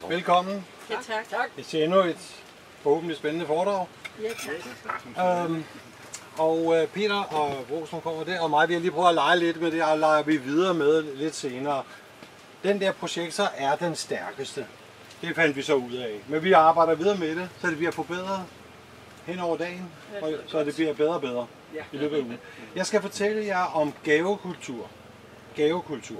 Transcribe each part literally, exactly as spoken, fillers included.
Velkommen. Ja, tak. tak. Jeg ser endnu et forhåbentlig spændende foredrag. Ja, tak. Øhm, og øh, Peter og Rosen kommer der, og mig vil lige prøve at lege lidt med det, og leger vi videre med lidt senere. Den der projektor er den stærkeste. Det fandt vi så ud af. Men vi arbejder videre med det, så det bliver forbedret hen over dagen, og så det bliver bedre og bedre i løbet af ugen. Jeg skal fortælle jer om gavekultur. Gavekultur.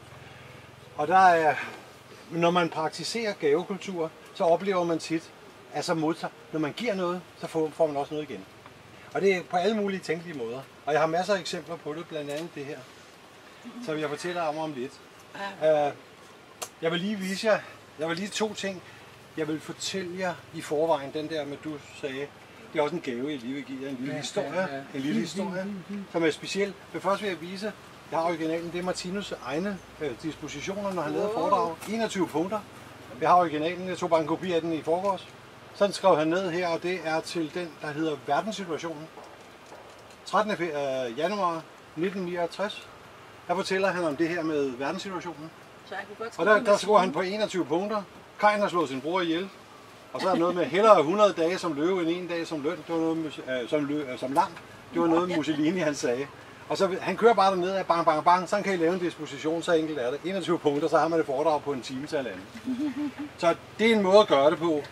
Og der er, når man praktiserer gavekultur, så oplever man tit, at så modtager, når man giver noget, så får, får man også noget igen. Og det er på alle mulige tænkelige måder. Og jeg har masser af eksempler på det, blandt andet det her, som jeg fortæller om om lidt. Uh, jeg vil lige vise jer, jeg vil lige to ting. Jeg vil fortælle jer i forvejen, den der med du sagde, det er også en gave, jeg lige vil give jer, en lille historie, en lille historie, som er speciel. Men først vil jeg vise, jeg har originalen, det er Martinus egne øh, dispositioner, når han lavede foredrag. enogtyve punkter. Jeg har originalen, jeg tog bare en kopi af den i forgårs. Sådan skrev han ned her, og det er til den, der hedder Verdenssituationen. trettende januar nitten nioghalvtreds. Der fortæller han om det her med verdenssituationen. Og der, der skriver han på enogtyve punkter. Kain har slået sin bror ihjel. Og så er der noget med hellere hundrede dage som løve end en dag som løn. Det var noget øh, som, lø, øh, som lam. Det var noget Mussolini han sagde. Og så han kører bare derned af bang bang bang, så kan I lave en disposition, så enkelt er det. enogtyve punkter, så har man det foredrag på en time til halvanden. Så det er en måde at gøre det på.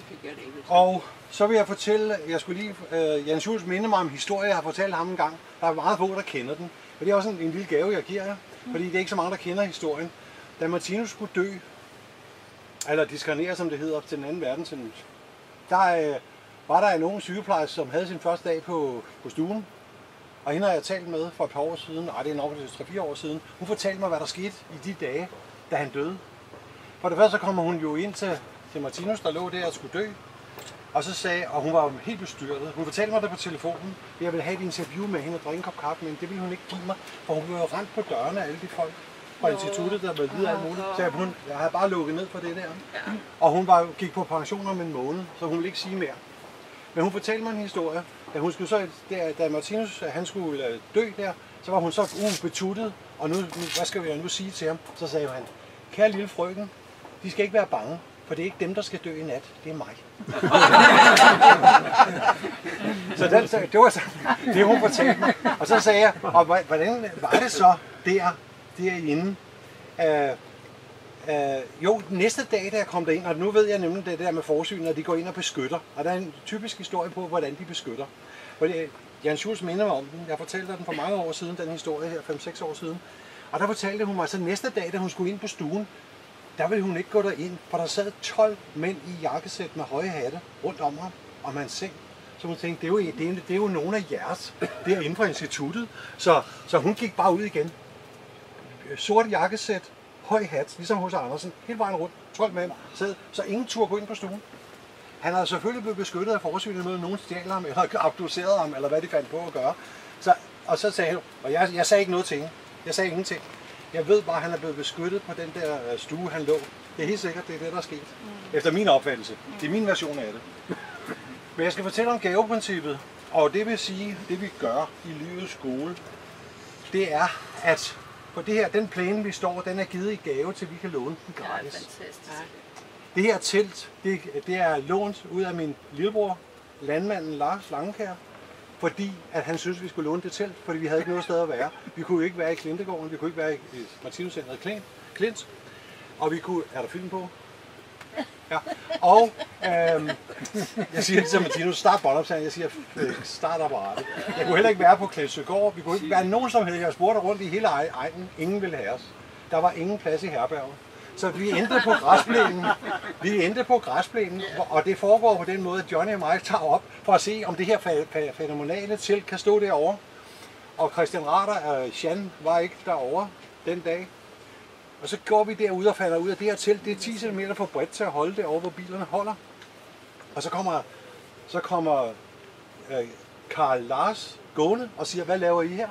Og så vil jeg fortælle, jeg skulle lige, uh, Jan Schultz minde mig om historie, jeg har fortalt ham en gang. Der er meget få, der kender den. Og det er også en, en lille gave, jeg giver jer, fordi det er ikke så mange, der kender historien. Da Martinus skulle dø, eller diskarnere, som det hedder, op til den anden verdenskrig, der uh, var der en ung sygeplejerske, som havde sin første dag på, på stuen. Og hende har jeg talt med for et par år siden, nej det er nok tre fire år siden. Hun fortalte mig, hvad der skete i de dage, da han døde. For det første så kommer hun jo ind til, til Martinus, der lå der og skulle dø. Og så sagde, og hun var helt bestyrtet. Hun fortalte mig det på telefonen. Jeg ville have et interview med hende og drikke en kop kaffe, men det ville hun ikke give mig. For hun blev jo rendt på dørene af alle de folk fra instituttet, der var videre alt muligt. Så jeg, hun, jeg havde bare lukket ned for det der. Og hun var, gik på pension om en måned, så hun ville ikke sige mere. Men hun fortalte mig en historie. Da, hun skulle så, der, da Martinus han skulle dø der, så var hun så ubetuttet, og nu, nu, hvad skal vi nu sige til ham? Så sagde han, kære lille frøken, de skal ikke være bange, for det er ikke dem, der skal dø i nat, det er mig. Så den, så, det var så, det, hun fortalte mig. Og så sagde jeg, og hvordan var det så der, derinde? Uh, Uh, jo, næste dag, da jeg kom derind, og nu ved jeg nemlig det der med forsyn, at de går ind og beskytter. Og der er en typisk historie på, hvordan de beskytter. Fordi Jan Schultz minder mig om den. Jeg fortalte den for mange år siden, den historie her, fem seks år siden. Og der fortalte hun mig, så næste dag, da hun skulle ind på stuen, der ville hun ikke gå derind, for der sad tolv mænd i jakkesæt med høje hatte rundt om ham, om hans seng. Så hun tænkte, det er jo, det er, det er jo nogle af jeres derinde fra instituttet. Så, så hun gik bare ud igen. Sort jakkesæt, høj hat, ligesom hos Andersen, hele vejen rundt, tolv mænd sad, så ingen turde gå ind på stuen. Han havde selvfølgelig blevet beskyttet af forsynet med, at nogen stjal ham, eller abducerede ham, eller hvad de fandt på at gøre. Så, og så sagde han, og jeg, jeg sagde ikke noget til hende, jeg sagde ingenting. Jeg ved bare, at han er blevet beskyttet på den der stue, han lå. Det er helt sikkert, det er det, der er sket. Mm. Efter min opfattelse. Det er min version af det. Men jeg skal fortælle om gaveprincippet, og det vil sige, det vi gør i livets skole, det er, at på det her, den plæne, vi står, den er givet i gave, til vi kan låne den gratis. Ja, fantastisk. Det her telt, det, det er lånt ud af min lillebror, landmanden Lars Langekær, fordi at han synes, vi skulle låne det telt, fordi vi havde ikke noget sted at være. Vi kunne jo ikke være i Klintegården, vi kunne ikke være i Martinuscenteret Klint, Klint, og vi kunne... Er der film på? Ja. Og øhm, jeg siger til Martinus, start båndoptagelsen, jeg siger, start apparatet. Jeg kunne heller ikke være på Klædsøgård, vi kunne ikke være nogen som helst. Jeg spurgte rundt i hele egnen, ingen ville have os. Der var ingen plads i herberget. Så vi endte på græsplænen. Vi endte på græsplænen, og det foregår på den måde, at Johnny og Mike tager op for at se, om det her fænomenale telt kan stå derovre. Og Christian Rader og Jan var ikke derovre den dag. Og så går vi derude og falder ud af det her telt. Det er ti centimeter for bredt til at holde det over, hvor bilerne holder. Og så kommer, så kommer øh, Karl Lars gående og siger, hvad laver I her?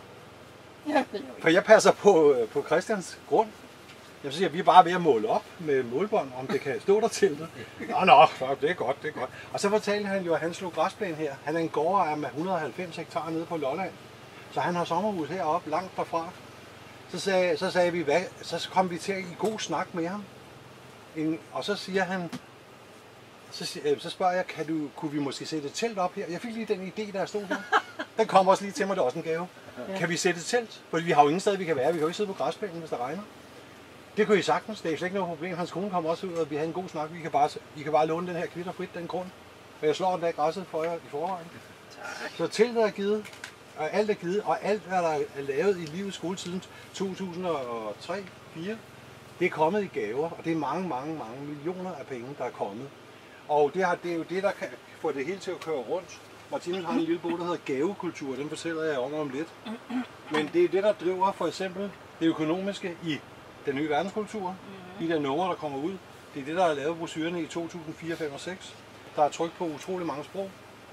For jeg passer på, øh, på Christians grund. Jeg siger, vi er bare ved at måle op med målbånd, om det kan stå der teltet. Nå, nå, det er godt, det er godt. Og så fortalte han jo, at han slog græsplæne her. Han er en gårdejer med et hundrede og halvfems hektar nede på Lolland. Så han har sommerhus heroppe, langt derfra. Så sagde, så sagde vi, hvad? Så kom vi til at i god snak med ham. en, og så siger han, så, øh, så spørger jeg, kan du, kunne vi måske sætte et telt op her? Jeg fik lige den idé, der stod her. Den kom også lige til mig, det er også en gave. Ja. Kan vi sætte et telt? Fordi vi har jo ingen sted, vi kan være. Vi kan jo ikke sidde på græsplænen, hvis der regner. Det kunne I sagtens. Det er slet ikke noget problem. Hans kone kom også ud, og vi havde en god snak. Vi kan bare, I kan bare låne den her kvitterfrit, den grund. Og jeg slår den der græsset for jer i forvejen. Tak. Så teltet er givet, og alt er givet, og alt, hvad der er lavet i livets skole siden to tusind og tre fire, det er kommet i gaver, og det er mange, mange, mange millioner af penge, der er kommet. Og det, har, det er jo det, der kan få det hele til at køre rundt. Martinus har en lille bog, der hedder Gavekultur, den fortæller jeg om om lidt. Men det er det, der driver for eksempel det økonomiske i den nye verdenskultur, de der numre, der kommer ud. Det er det, der er lavet brochurerne i to tusind fire, fem og seks. Der er trykt på utrolig mange sprog.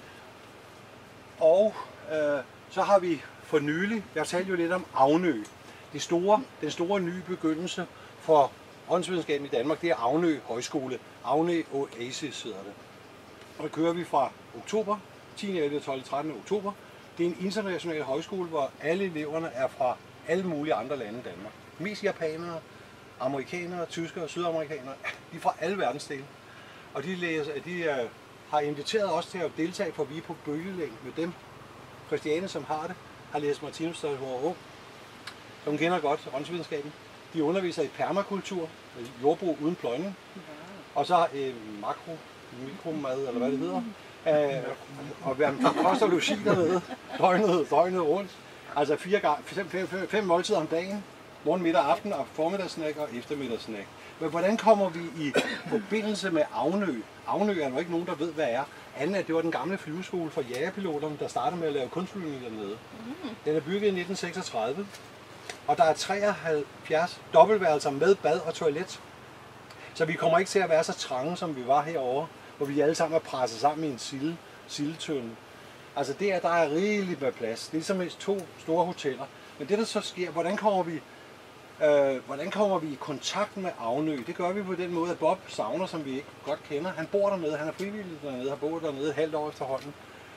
Og øh, så har vi for nylig, jeg talte jo lidt om Avnø. Det store, den store nye begyndelse for åndsvidenskaben i Danmark, det er Avnø Højskole. Avnø Oasis hedder det. Og der kører vi fra oktober, tiende, ellevte, tolvte, trettende oktober. Det er en international højskole, hvor alle eleverne er fra alle mulige andre lande i Danmark. Mest japanere, amerikanere, tyskere og sydamerikanere. De er fra alle verdensdele. Og de, læser, de uh, har inviteret os til at deltage, for vi er på bølgelængde med dem. Christiane, som har det, har læst Martinus, da hun var ung. Så hun kender godt åndsvidenskaben. De underviser i permakultur, jordbrug uden pløjning. Og så øh, makro, mikromad, eller hvad det hedder. Øh, og være med kost og logi dernede, døgnet, døgnet rundt. Altså fire gang, fem, fem, fem, fem måltider om dagen. Morgen, middag, aften og formiddagssnack og eftermiddagssnack. Men hvordan kommer vi i forbindelse med Avnø? Avnø er jo ikke nogen, der ved, hvad er. Anden at det var den gamle flyveskole for jagerpiloterne, der startede med at lave kunstflyvning dernede. Den er bygget i nitten seksogtredive, og der er treoghalvfjerds dobbeltværelser med bad og toilet. Så vi kommer ikke til at være så trange, som vi var herovre, hvor vi alle sammen er presset sammen i en silde, sildetønde. Altså der, der er rigeligt med plads. Det er ligesom to store hoteller. Men det, der så sker, hvordan kommer vi, øh, hvordan kommer vi i kontakt med Avnø? Det gør vi på den måde, at Bob Savner, som vi ikke godt kender, han bor dernede, han er frivillig dernede, har boet dernede et halvt år efterhånden.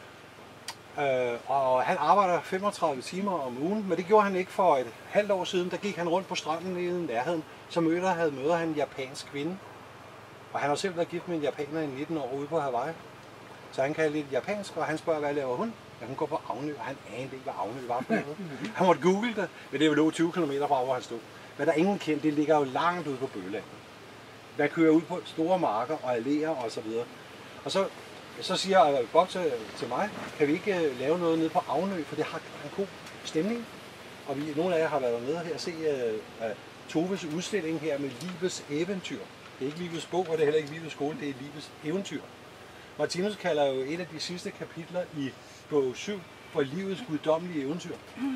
Øh, og han arbejder femogtredive timer om ugen, men det gjorde han ikke for et halvt år siden. Der gik han rundt på stranden i nærheden, så møder han, møder han en japansk kvinde. Og han har selv været gift med en japaner i nitten år ude på Hawaii. Så han kan lidt japansk, og han spørger, hvad laver hun? Ja, hun går på Avnø, og han anede ikke, hvad Avnø var for noget. Han måtte google det, men det lå tyve kilometer fra, hvor han stod. Men der er ingen kendt, det ligger jo langt ude på Bøgeland. Man kører ud på store marker og alléer og så videre. Og så, så siger Bob til, til mig, kan vi ikke lave noget nede på Avnø, for det har en god stemning. Og vi, nogle af jer har været med her og se uh, uh, Toves udstilling her med livets eventyr. Det er ikke livets bog, og det er heller ikke livets skole, det er livets eventyr. Martinus kalder jo et af de sidste kapitler i bog syv for livets guddommelige eventyr.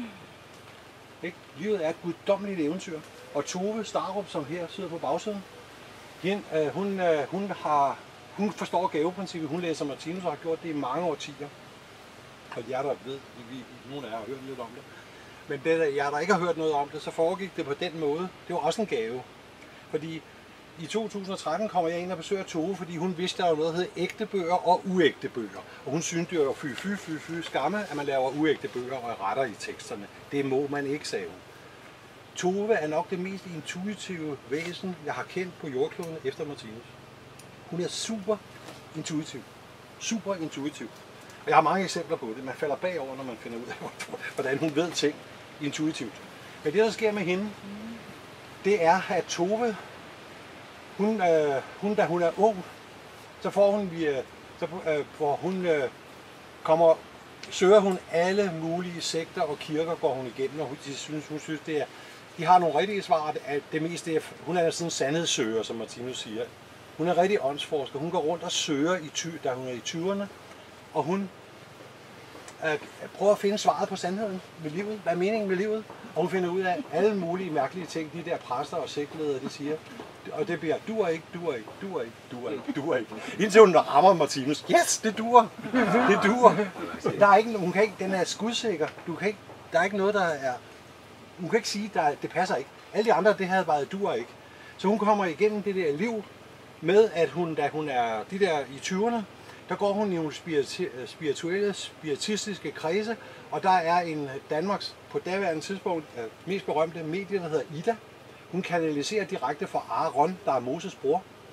Ikke? Livet er et guddommeligt eventyr. Og Tove Starup, som her sidder på bagsiden, hun, øh, hun, øh, hun, har, hun forstår gaveprincippet. Hun læser Martinus og har gjort det i mange årtier. Og jer, der ved, vi, nogle af jer har hørt lidt om det. Men det, jer, der ikke har hørt noget om det, så foregik det på den måde. Det var også en gave. Fordi i to tusind og tretten kommer jeg ind og besøger Tove, fordi hun vidste, der var noget, der hed ægte bøger og uægte bøger. Og hun syntes, det var fy, fy, fy, fy skamme, at man laver uægte bøger og retter i teksterne. Det må man ikke, sagde hun. Tove er nok det mest intuitive væsen, jeg har kendt på jordkloden efter Martinus. Hun er super intuitiv. Super intuitiv. Og jeg har mange eksempler på det. Man falder bagover, når man finder ud af, hvordan hun ved ting intuitivt. Men det, der sker med hende, det er, at Tove, Hun, øh, hun, da hun er ung, så får hun, øh, så, øh, får hun øh, kommer, søger hun alle mulige sekter og kirker, går hun igennem, og hun synes, hun synes det er, de har nogle rigtige svar, at det meste er, hun er sådan en sandhedssøger, som Martinus siger. Hun er rigtig åndsforsker, hun går rundt og søger, i ty, da hun er i tyverne, og hun øh, prøver at finde svaret på sandheden med livet, hvad er meningen med livet, og hun finder ud af alle mulige mærkelige ting, de der præster og sektledere, de siger. Og det bliver, duer ikke, duer ikke, duer ikke, duer ikke, duer ikke. Indtil hun rammer Martinus. Yes, det duer. Det duer. Der er ikke, hun kan ikke, den er skudsikker. Du kan ikke, der er ikke noget, der er, hun kan ikke sige, der, det passer ikke. Alle de andre, det havde bare, duer ikke. Så hun kommer igennem det der liv med, at hun, da hun er de der i tyverne, der går hun i nogle spirituelle, spiritistiske kredse, og der er en Danmarks på daværende tidspunkt mest berømte medie, der hedder Ida. Hun kanaliserer direkte fra Aaron, der er Moses bror.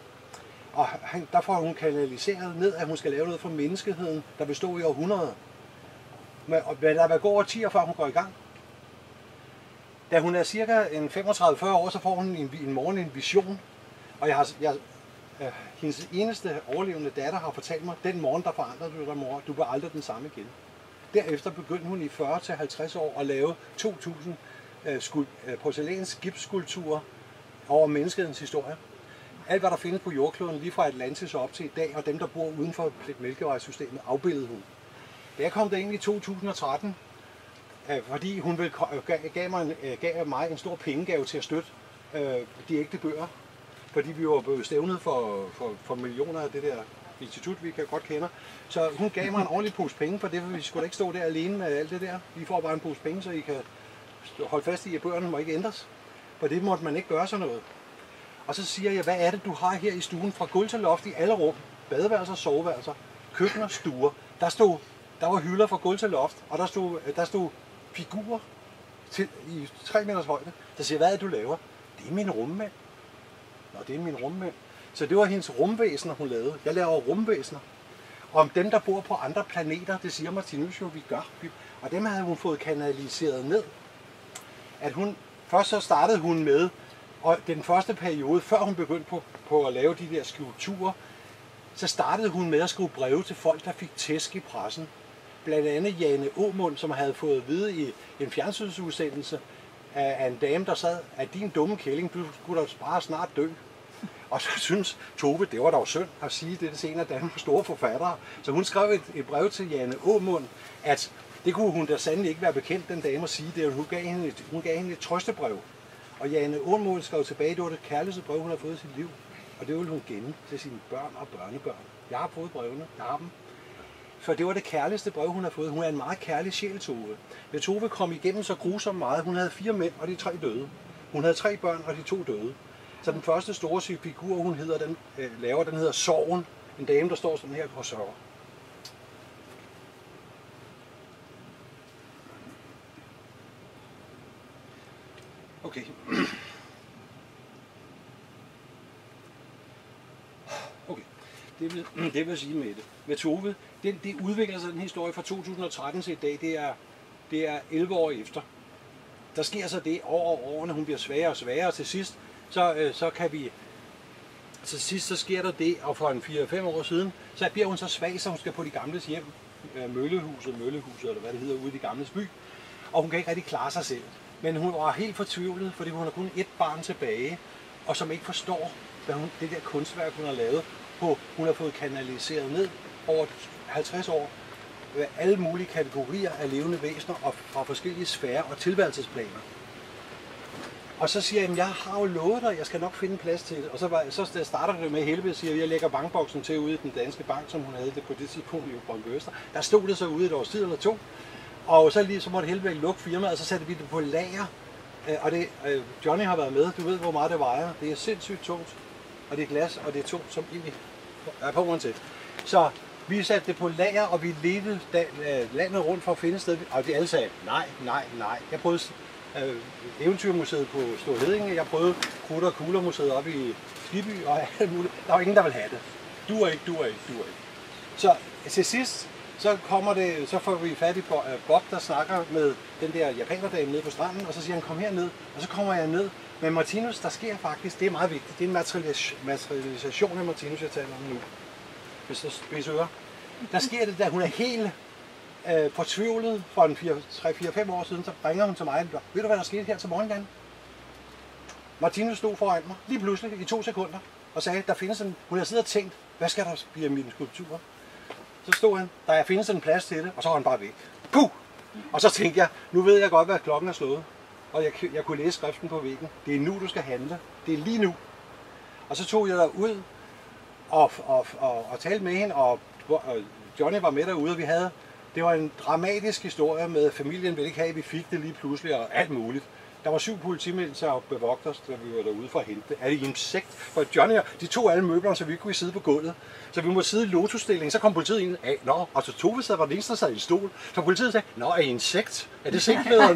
Og han, der får hun kanaliseret ned, at hun skal lave noget for menneskeheden, der består i århundreder. Men der vil gå over ti år, før hun går i gang. Da hun er cirka en femogtredive til fyrre år, så får hun en, en morgen en vision. Og jeg har, jeg, øh, hendes eneste overlevende datter har fortalt mig, den morgen, der forandrede du dig, mor, du var aldrig den samme igen. Derefter begyndte hun i fyrre til halvtreds år at lave to tusind øh, øh, porcelæns gipsskulpturer over menneskehedens historie. Alt hvad der findes på jordkloden, lige fra Atlantis op til i dag, og dem der bor uden for Mælkevejsystemet, afbildede hun. Da jeg kom derind i to tusind og tretten, øh, fordi hun ville, gav, gav, mig en, gav mig en stor pengegave til at støtte øh, de ægte bøger, fordi vi var blevet stævnet for, for, for millioner af det der institut, vi kan godt kende. Så hun gav mig en ordentlig pose penge, for det, for vi skulle da ikke stå der alene med alt det der. Vi får bare en pose penge, så I kan holde fast i, at bøgerne må ikke ændres. For det måtte man ikke gøre sådan noget. Og så siger jeg, hvad er det, du har her i stuen fra gulv til loft i alle rum? Badeværelser, soveværelser, køkkener, stuer. Der stod, der var hylder fra gulv til loft, og der stod, der stod figurer til, i tre meters højde. Så siger jeg, hvad er det, du laver? Det er mine rummænd. Nå, det er mine rummænd. Så det var hendes rumvæsener, hun lavede. Jeg laver rumvæsener. Om dem, der bor på andre planeter, det siger Martinus jo, vi gør. Og dem havde hun fået kanaliseret ned. At hun, først så startede hun med, og den første periode, før hun begyndte på, på at lave de der skulpturer, så startede hun med at skrive breve til folk, der fik tæsk i pressen. Blandt andet Jane Aamund, som havde fået at vide i en fjernsynsudsendelse af en dame, der sad, at din dumme kælling, du skulle da bare snart dø. Og så synes Tove, det var da jo synd at sige det, det senere Danmarks store forfattere. Så hun skrev et, et brev til Jane Aamund, at det kunne hun da sandelig ikke være bekendt, den dame, at sige det. Hun gav hende et, hun gav hende et trøstebrev. Og Jane Aamund skrev tilbage, det var det kærligste brev, hun har fået i sit liv. Og det ville hun gemme til sine børn og børnebørn. Jeg har fået brevene, jeg har dem. For det var det kærligste brev, hun har fået. Hun er en meget kærlig sjæl, Tove. Men Tove kom igennem så grusomt meget. Hun havde fire mænd, og de tre døde. Hun havde tre børn, og de to døde. Så den første store figur, hun hedder, den, øh, laver, den hedder Sorgen. En dame, der står sådan her og sørger. Okay. Okay. Det vil, det vil sige med det. Med Tove, det, det udvikler sig den historie fra to tusind og tretten til i dag. Det er, det er elleve år efter. Der sker så det over årene, hun bliver sværere og sværere, og til sidst, så, øh, så kan vi... Til sidst så sker der det, og for en fire fem år siden, så bliver hun så svag, så hun skal på de gamles hjem. Møllehuset, Møllehuset, eller hvad det hedder, ude i de gamles by. Og hun kan ikke rigtig klare sig selv. Men hun var helt fortvivlet, fordi hun har kun ét barn tilbage, og som ikke forstår, hvad hun, det der kunstværk, hun har lavet, på, hun har fået kanaliseret ned over halvtreds år, alle mulige kategorier af levende væsener og fra forskellige sfærer og tilværelsesplaner. Og så siger jeg, at jeg har jo lovet dig, jeg skal nok finde plads til det. Og så, var, så starter det med helvede, siger jeg, jeg lægger bankboksen til ude i den danske bank, som hun havde det på det tidspunkt i Brøndby Øster. Der stod det så ude et års tid eller to. Og så, lige, så måtte helvede lukke firmaet, og så satte vi det på lager. Og det, Johnny har været med, du ved hvor meget det vejer. Det er sindssygt tungt. Og det er glas, og det er tungt som ild. Ja, på uanset. Så vi satte det på lager, og vi ledte landet rundt for at finde et sted. Og de alle sagde, nej, nej, nej. Jeg prøvede øh, Eventyrmuseet på Store Heddinge, jeg prøvede Krudt og Kuglermuseet op i Skiby, og alt muligt. Der var ingen, der ville have det. Du er ikke, du er ikke, du er ikke. Så til sidst, så kommer det, så får vi fat i Bob, der snakker med den der japanerdame nede på stranden, og så siger han, kom herned, og så kommer jeg ned. Men Martinus, der sker faktisk, det er meget vigtigt, det er en materialisation af Martinus, jeg taler om nu. Hvis du hvis hører. Der sker det der, hun er helt øh, fortvivlet for en tre fire fem år siden, så ringer hun til mig, og ved du hvad der skete her til morgendagen? Martinus stod foran mig, lige pludselig, i to sekunder, og sagde, der findes en, hun havde siddet og tænkt, hvad skal der blive mine skulpturer? Så stod han, der findes en plads til det, og så var han bare væk. Puh! Og så tænkte jeg, nu ved jeg godt, hvad klokken er slået. Og jeg, jeg kunne læse skriften på væggen. Det er nu, du skal handle. Det er lige nu. Og så tog jeg der ud og, og, og, og talte med hende, og, og Johnny var med derude, og vi havde, det var en dramatisk historie med, at familien ville ikke have, at vi fik det lige pludselig, og alt muligt. Der var syv politimænd til at bevogte os, da vi var derude for at hente. Er det insekt? For Johnny og de tog alle møblerne, så vi ikke kunne sidde på gulvet. Så vi måtte sidde i lotusstilling. Så kom politiet ind af, nå, og så Tove sad, var den eneste, der sad i en stol. Så politiet sagde, nå, er I insekt? Er det sigtlederen?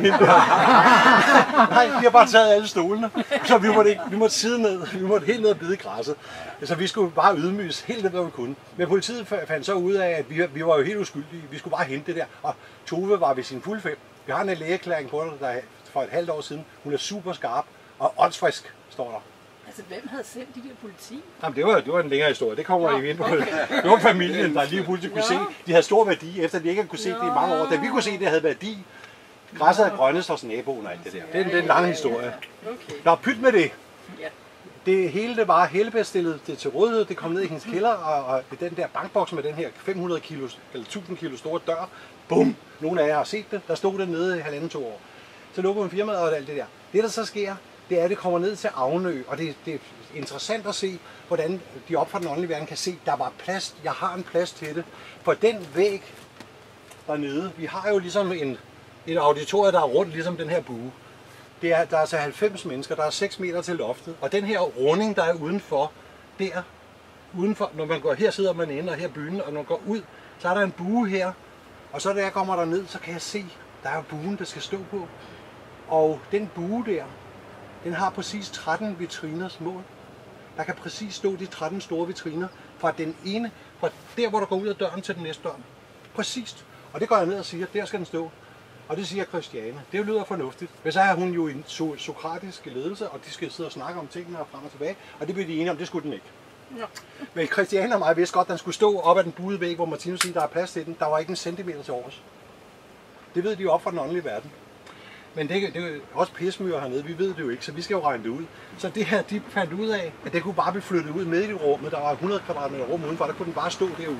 Nej, vi har bare taget alle stolene. Så vi måtte, ikke, vi måtte sidde ned. Vi måtte helt ned og bide i græsset. Så vi skulle bare ydmyges helt ned, hvad vi kunne. Men politiet fandt så ud af, at vi, vi var jo helt uskyldige. Vi skulle bare hente det der. Og Tove var ved sin fulde fem. Vi har en lægeerklæring på det, der for et halvt år siden. Hun er super skarp og åndsfrisk, står der. Altså, hvem havde sendt de der politi? Jamen, det var, det var en længere historie. Det kommer I ind på. Okay. Det var familien, der lige pludselig kunne se. De havde stor værdi, efter de ikke havde kunne se Nå. det i mange år. Da vi kunne se, det havde værdi. Græsset er grønnest hos naboen og alt det der. Det er, det er en lang historie. Okay. Nå, pyt med det. Ja. Det hele det var Hellebæk stillede det til rådighed. Det kom ned i hendes kælder, og, og den der bankboks med den her fem hundrede kilo eller tusind kilo store dør. Bum! Nogle af jer har set det. Der stod det nede i halvanden to år. Så lukkede hun firmaet og alt det der. Det der så sker, det er, at det kommer ned til Avnø, og det, det er interessant at se, hvordan de op fra den åndelige verden kan se, der var plads, jeg har en plads til det. For den væg dernede, vi har jo ligesom en, et auditorium, der er rundt, ligesom den her bue. Det er, der er altså halvfems mennesker, der er seks meter til loftet, og den her runding, der er udenfor, der, udenfor, når man går, her sidder man inde, og her byen, og når man går ud, så er der en bue her, og så da jeg kommer derned, så kan jeg se, der er jo buen, der skal stå på. Og den bue der, den har præcis tretten vitriners mål. Der kan præcis stå de tretten store vitriner fra den ene, fra der hvor der går ud af døren til den næste dør. Præcist. Og det går jeg ned og siger, der skal den stå. Og det siger Christiane. Det lyder fornuftigt. Men så er hun jo i en so- sokratisk ledelse, og de skal sidde og snakke om tingene og frem og tilbage. Og det blev de enige om, det skulle den ikke. Ja. Men Christiane og mig vidste godt, at den skulle stå op ad den buede væg, hvor Martinus siger, der er plads til den. Der var ikke en centimeter til overs. Det ved de jo op fra den åndelige verden. Men det, det er jo også pissemyrer hernede, vi ved det jo ikke, så vi skal jo regne det ud. Så det her, de fandt ud af, at det kunne bare blive flyttet ud midt i rummet. Der var hundrede kvadratmeter rum udenfor, der kunne den bare stå derude.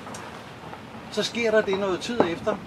Så sker der det noget tid efter.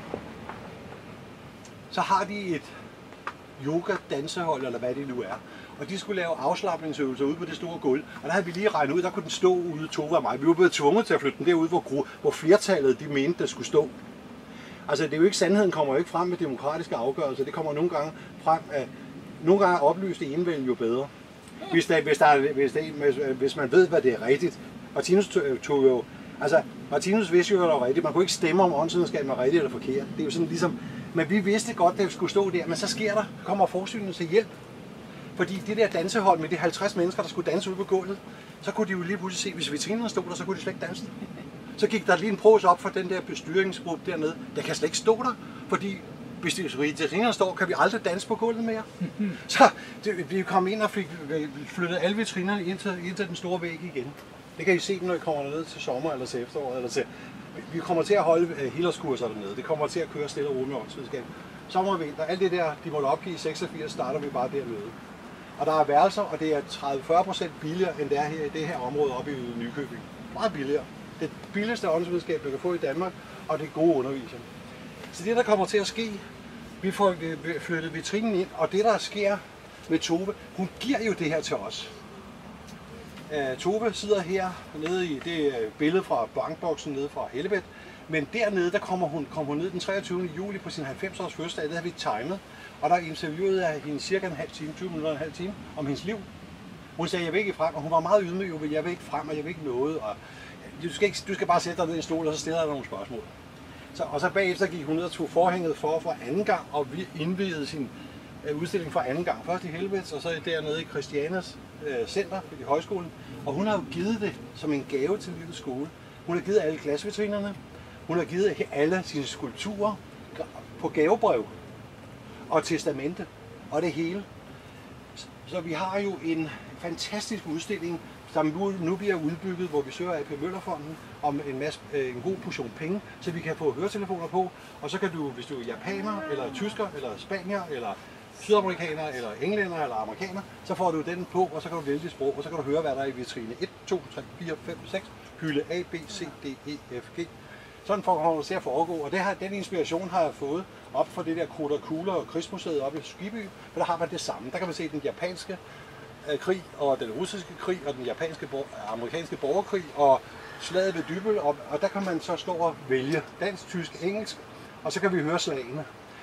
Så har de et yoga-dansehold, eller hvad det nu er. Og de skulle lave afslapningsøvelser ude på det store gulv. Og der havde vi lige regnet ud, der kunne den stå ude, Tove og mig. Vi var blevet tvunget til at flytte den derude, hvor, hvor flertallet de mente, der skulle stå. Altså, det er jo ikke, sandheden kommer jo ikke frem med demokratiske afgørelser. Det kommer nogle gange frem af, nogle gange oplyst det enevælden jo bedre. Hvis, der, hvis, der, hvis, der, hvis man ved, hvad det er rigtigt. Martinus tog jo, altså, Martinus vidste jo, hvad der var rigtigt. Man kunne ikke stemme om åndsvidenskaben var rigtigt eller forkert. Det er jo sådan ligesom, men vi vidste godt, at det skulle stå der. Men så sker der, kommer forsynet til hjælp. Fordi det der dansehold med de halvtreds mennesker, der skulle danse ude på gulvet, så kunne de jo lige pludselig se, hvis vitrinerne stod der, så kunne de slet ikke danse. Så gik der lige en pros op for den der bestyringsgruppe dernede. Der kan slet ikke stå der, fordi hvis de vitrinerne står, kan vi aldrig danse på gulvet mere. Så det, vi kom ind og fik flyttet alle vitrinerne ind til, ind til den store væg igen. Det kan I se, når I kommer ned til sommer eller til efterår. Eller til. Vi kommer til at holde helårskurser dernede. Det kommer til at køre stille og roligt med åndsvidenskab. Sommer og vinter, alt det der, de måtte opgive i seksogfirs, starter vi bare dernede. Og der er værelser, og det er tredive til fyrre procent billigere, end det er her i det her område oppe i Nykøbing. Meget billigere. Det billigste åndsvidenskab, du kan få i Danmark, og det er gode undervisere. Så det, der kommer til at ske, vi får flyttet vitrinen ind, og det, der sker med Tove, hun giver jo det her til os. Uh, Tove sidder her nede i det billede fra bankboksen nede fra Hellebæk, men dernede, der kommer hun, kommer hun ned den treogtyvende juli på sin halvfems års fødselsdag, det har vi tegnet, og der interviewede jeg hende cirka en halv time, tyve minutter og en halv time, om hendes liv. Hun sagde, jeg vil ikke frem, og hun var meget ydmyg, jeg vil ikke frem, og jeg vil ikke noget, og du skal, ikke, du skal bare sætte dig ned i en stol, og så stiller jeg nogle spørgsmål. Så, og så bagefter gik hun ned og tog forhænget for for anden gang, og vi indvidede sin øh, udstilling for anden gang. Først i Hellebæk, og så dernede i Christianes øh, center i højskolen. Og hun har jo givet det som en gave til lille skole. Hun har givet alle glasvitrinerne. Hun har givet alle sine skulpturer på gavebrev og testamente og det hele. Så vi har jo en fantastisk udstilling, som nu, nu bliver udbygget, hvor vi søger A P Møller-fonden om en, masse, en god portion penge, så vi kan få høretelefoner på. Og så kan du, hvis du er japaner, eller tysker, eller spanier, eller sydamerikaner, eller englænder, eller amerikaner, så får du den på, og så kan du vælge dit sprog, og så kan du høre, hvad der er i vitrine et, to, tre, fire, fem, seks, hylde A, B, C, D, E, F, G. Sådan kommer det til at foregå, og det her, den inspiration har jeg fået op fra det der Krudt og Kugler og Krigsmuseet oppe i Skiby, for der har man det samme. Der kan man se den japanske øh, krig, og den russiske krig, og den japanske, amerikanske borgerkrig, og slaget ved Dybbøl, og, og der kan man så stå og vælge dansk, tysk, engelsk, og så kan vi høre slagene.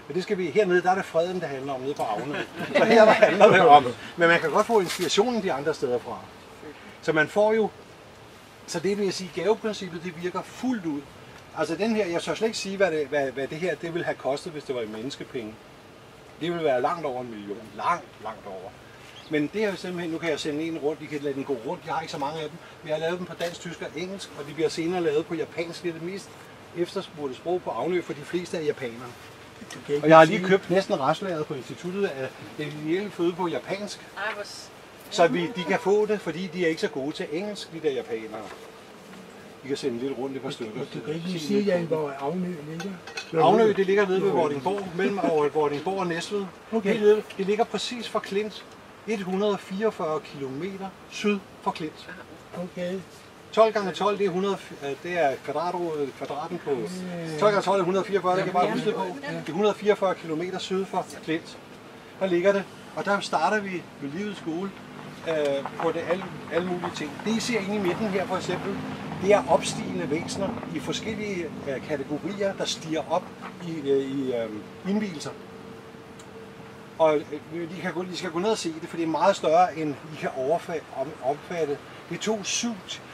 Men det skal vi hernede, der er det freden, det handler om nede på Avne. Så her der handler det om. Men man kan godt få inspirationen de andre steder fra. Så man får jo, så det vil jeg sige, gaveprincippet, det virker fuldt ud. Altså den her, jeg tør slet ikke sige, hvad det, hvad, hvad det her det ville have kostet, hvis det var i menneskepenge. Det ville være langt over en million. Langt, langt over. Men det er jo simpelthen, nu kan jeg sende en rundt, I kan lade den gå rundt. Jeg har ikke så mange af dem, men jeg har lavet dem på dansk, tysk og engelsk, og de bliver senere lavet på japansk. Det er det mest efterspurgte sprog på Avnø for de fleste af japanere. Og jeg har lige købt næsten restlageret på instituttet af det ideelle føde på japansk. Så vi, de kan få det, fordi de er ikke så gode til engelsk, de der japanere. De kan sende lidt rundt et par stykker. Du kan ikke lige sige, Jan, hvor Avnø ligger? Avnø, det ligger nede ved Vordingborg, mellem Vordingborg og Næstved. Okay. Det ligger præcis fra Klint. et hundrede og fireogfyrre kilometer syd for Klint. Okay. tolv gange tolv, det er, hundrede, det er kvadratet, kvadraten på tolv gange tolv er et hundrede og fireogfyrre, det kan bare huske det på. Det er et hundrede og fireogfyrre kilometer syd for Klint. Der ligger det, og der starter vi ved livets skole øh, på det alle, alle mulige ting. Det I ser inde i midten her for eksempel, det er opstigende væsener i forskellige øh, kategorier, der stiger op i, øh, i øh, indvielser. Og de, kan gå, de skal gå ned og se det, for det er meget større, end I kan opfatte. Det tog syv.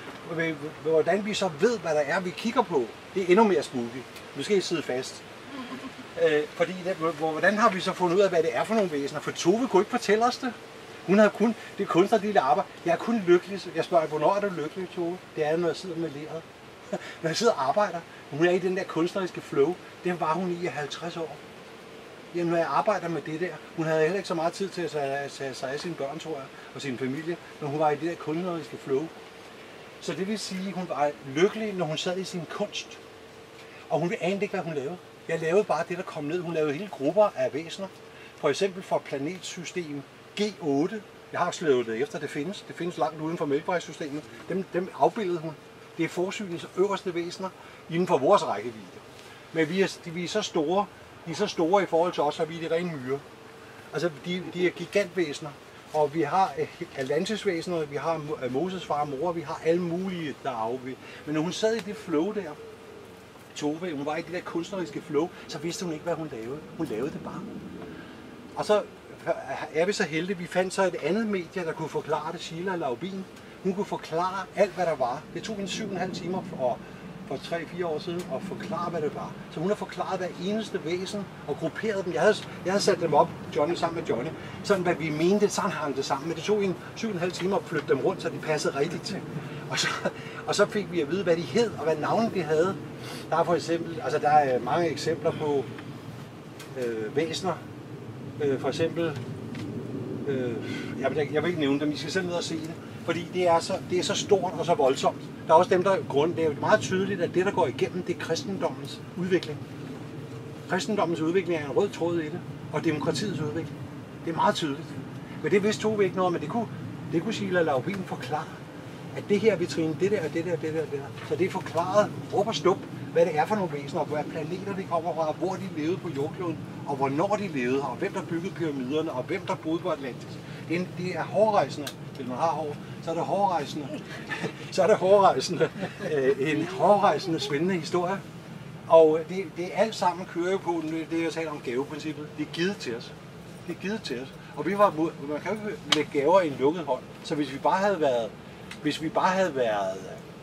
Hvordan vi så ved, hvad der er, vi kigger på, det er endnu mere spooky. Nu skal I sidde fast. Øh, fordi, hvordan har vi så fundet ud af, hvad det er for nogle væsener? For Tove kunne ikke fortælle os det. Hun havde kun det kunstnerlille arbejde. Jeg er kun lykkelig. Jeg spørger, hvornår er du lykkelig, Tove? Det er, når jeg sidder med leret. Når jeg sidder og arbejder. Hun er i den der kunstneriske flow. Den var hun i halvtreds år. Jamen, når jeg arbejder med det der, hun havde heller ikke så meget tid til at tage sig af sine børn, tror jeg, og sin familie, når hun var i det der kunstneriske flow. Så det vil sige, at hun var lykkelig, når hun sad i sin kunst. Og hun anede ikke, hvad hun lavede. Jeg lavede bare det, der kom ned. Hun lavede hele grupper af væsener. For eksempel for planetsystem G otte. Jeg har slået det efter, det findes. Det findes langt uden for Mælkevejsystemet. Dem, dem afbildede hun. Det er forsynets øverste væsener inden for vores rækkevidde. Men vi er, vi er så store, de er så store i forhold til os, at vi er de rene myrer. Altså, de, de er gigantvæsener. Og vi har Atlantisvæsener, vi har Moses far og mor, vi har alle mulige deroppe. Men når hun sad i det flow der, Tove, hun var i det der kunstneriske flow, så vidste hun ikke, hvad hun lavede. Hun lavede det bare. Og så er vi så heldige, vi fandt så et andet medie, der kunne forklare det, Sheila Laubin. Hun kunne forklare alt, hvad der var. Det tog en syv og en halv timer for, for tre fire år siden at forklare, hvad det var. Så hun har forklaret hver eneste væsen og grupperet dem. Jeg havde, jeg havde sat dem op, Johnny sammen med Johnny, sådan hvad vi mente, sådan hang det sammen. Men det tog en syv og en halv timer at flytte dem rundt, så de passede rigtigt til. Og så, og så fik vi at vide, hvad de hed og hvad navnet de havde. Der er for eksempel, altså der er mange eksempler på øh, væsener. Øh, for eksempel, øh, jeg, vil, jeg vil ikke nævne dem, I skal selv ned og se det. Fordi det er, så, det er så stort og så voldsomt. Der er også dem, der grund, det er meget tydeligt, at det, der går igennem, det er kristendommens udvikling. Kristendommens udvikling er en rød tråd i det, og demokratiets udvikling. Det er meget tydeligt. Men det vidste Tove ikke noget om, men det kunne, det kunne Sheila Laubin forklare. At det her vitrine, det der, det der, det der, det der. Så det er forklaret, råb og stup, hvad det er for nogle væsener, og hvad planeter de kommer fra, hvor de levede på jordkloden, og hvornår de levede, og hvem der byggede pyramiderne, og hvem der boede på Atlantis. Det er, det er hårrejsende, hvis man har hår, så er det hårrejsende, så er det hårrejsende, en hårrejsende, spændende historie. Og det, det alt sammen kører jo på, det jeg taler om gaveprincippet, det er givet til os. Det er givet til os. Og vi var, man kan jo ikke lægge gaver i en lukket hånd, så hvis vi bare havde været, hvis vi bare havde været,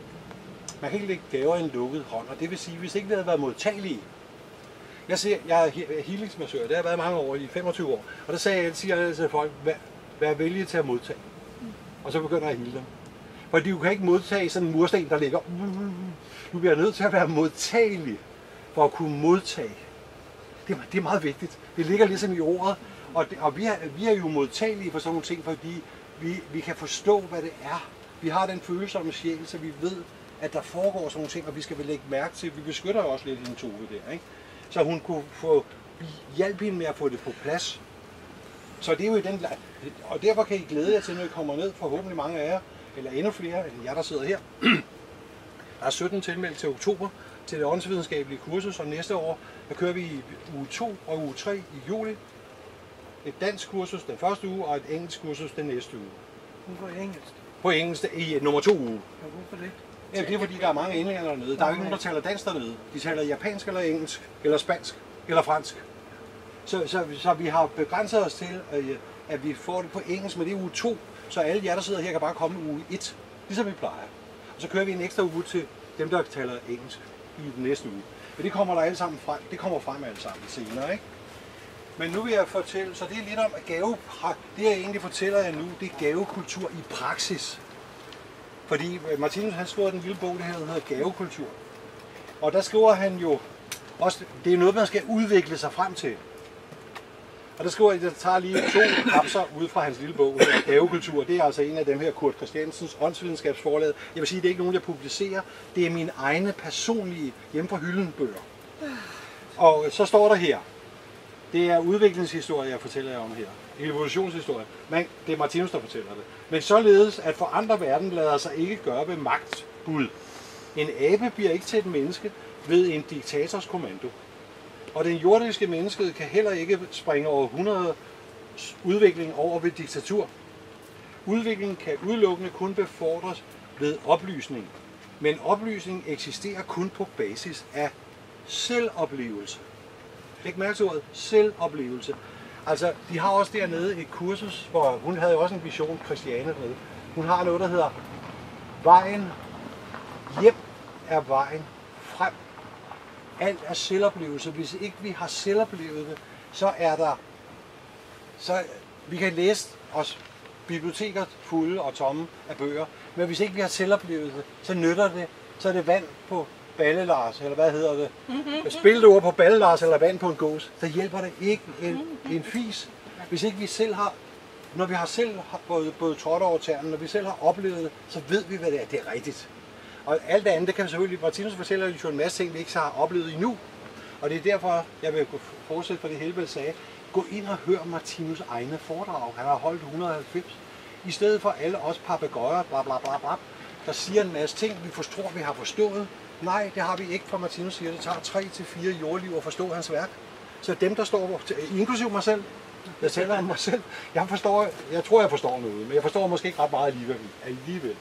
man kan ikke lægge gaver i en lukket hånd, og det vil sige, hvis ikke vi havde været modtagelige. Jeg siger, jeg er healingsmassør, det har jeg været mange år, i femogtyve år, og der sagde jeg, siger jeg til folk, vær, vær villige til at modtage. Og så begynder jeg at heale dem. Fordi du kan ikke modtage sådan en mursten, der ligger. Du bliver nødt til at være modtagelig for at kunne modtage. Det er, det er meget vigtigt. Det ligger ligesom i ordet, og, det, og vi, er, vi er jo modtagelige for sådan nogle ting, fordi vi, vi kan forstå, hvad det er. Vi har den følsomme sjæl, så vi ved, at der foregår sådan nogle ting, og vi skal vel lægge mærke til. Vi beskytter jo også lidt i en Tove der, ikke? Så hun kunne få hjælp hende med at få det på plads. Så det er jo i den, og derfor kan I glæde jer til, når I kommer ned, forhåbentlig mange af jer, eller endnu flere end jer, der sidder her. Der er sytten tilmeldt til oktober til det åndsvidenskabelige kursus, og næste år, der kører vi i uge to og uge tre i juli. Et dansk kursus den første uge, og et engelsk kursus den næste uge. Hvorfor engelsk? På engelsk i nummer to uge. Ja, hvorfor det? Ja, det er fordi, der er mange englænder dernede. Der er jo ikke nogen, der taler dansk dernede. De taler japansk eller engelsk, eller spansk, eller fransk. Så, så, så vi har begrænset os til, at vi får det på engelsk, men det er uge to, så alle jer, der sidder her, kan bare komme uge et, ligesom vi plejer. Og så kører vi en ekstra uge til dem, der taler engelsk i den næste uge. Men det kommer der alle sammen frem, det kommer frem alle sammen senere, ikke? Men nu vil jeg fortælle, så det er lidt om at gave, det jeg egentlig fortæller jer nu, det er gavekultur i praksis. Fordi Martinus, han skriver den lille bog, det her, der hedder Gavekultur. Og der skriver han jo også, det er noget, man skal udvikle sig frem til. Og der skriver jeg, der tager lige to kapser ud fra hans lille bog, der Gavekultur. Det er altså en af dem her, Kurt Christiansens åndsvidenskabsforlag. Jeg vil sige, det er ikke nogen, jeg publicerer. Det er mine egne personlige hjemme fra hylden bøger. Og så står der her, det er udviklingshistorie, jeg fortæller jer om her. Evolutionshistorie. Men det er Martinus, der fortæller det. Men således, at forandre verden lader sig ikke gøre ved magtbud. En abe bliver ikke til et menneske ved en diktators kommando. Og den jordiske menneske kan heller ikke springe over hundrede udvikling over ved diktatur. Udviklingen kan udelukkende kun befordres ved oplysning. Men oplysning eksisterer kun på basis af selvoplevelse. Læg mærke til ordet selvoplevelse. Altså, de har også dernede et kursus, hvor hun havde også en vision, Christiane med. Hun har noget, der hedder vejen hjem er vejen frem. Alt er selvoplevelse. Hvis ikke vi har selvoplevet det, så er der, så vi kan læse os biblioteker fulde og tomme af bøger, men hvis ikke vi har selvoplevet det, så nytter det, så er det vand på Balle-Lars, eller hvad hedder det? Spil det ord på Balle-Lars eller vand på en gås, så hjælper det ikke en, en fis. Hvis ikke vi selv har, når vi har selv har både, både trådt over tæerne, når vi selv har oplevet det, så ved vi, hvad det er. Det er rigtigt. Og alt det andet, det kan vi selvfølgelig, Martinus fortæller jo en masse ting, vi ikke har oplevet endnu. Og det er derfor, jeg vil fortsætte for det Helvede sagde, gå ind og hør Martinus' egne foredrag. Han har holdt et hundrede og halvfems. I stedet for alle os papegøjer, bla bla bla bla, der siger en masse ting, vi tror, vi har forstået. Nej, det har vi ikke, for Martinus siger, det tager tre til fire jordliv at forstå hans værk. Så dem, der står, inklusive mig selv, jeg taler om mig selv, jeg forstår, jeg tror, jeg forstår noget, men jeg forstår måske ikke ret meget alligevel. alligevel.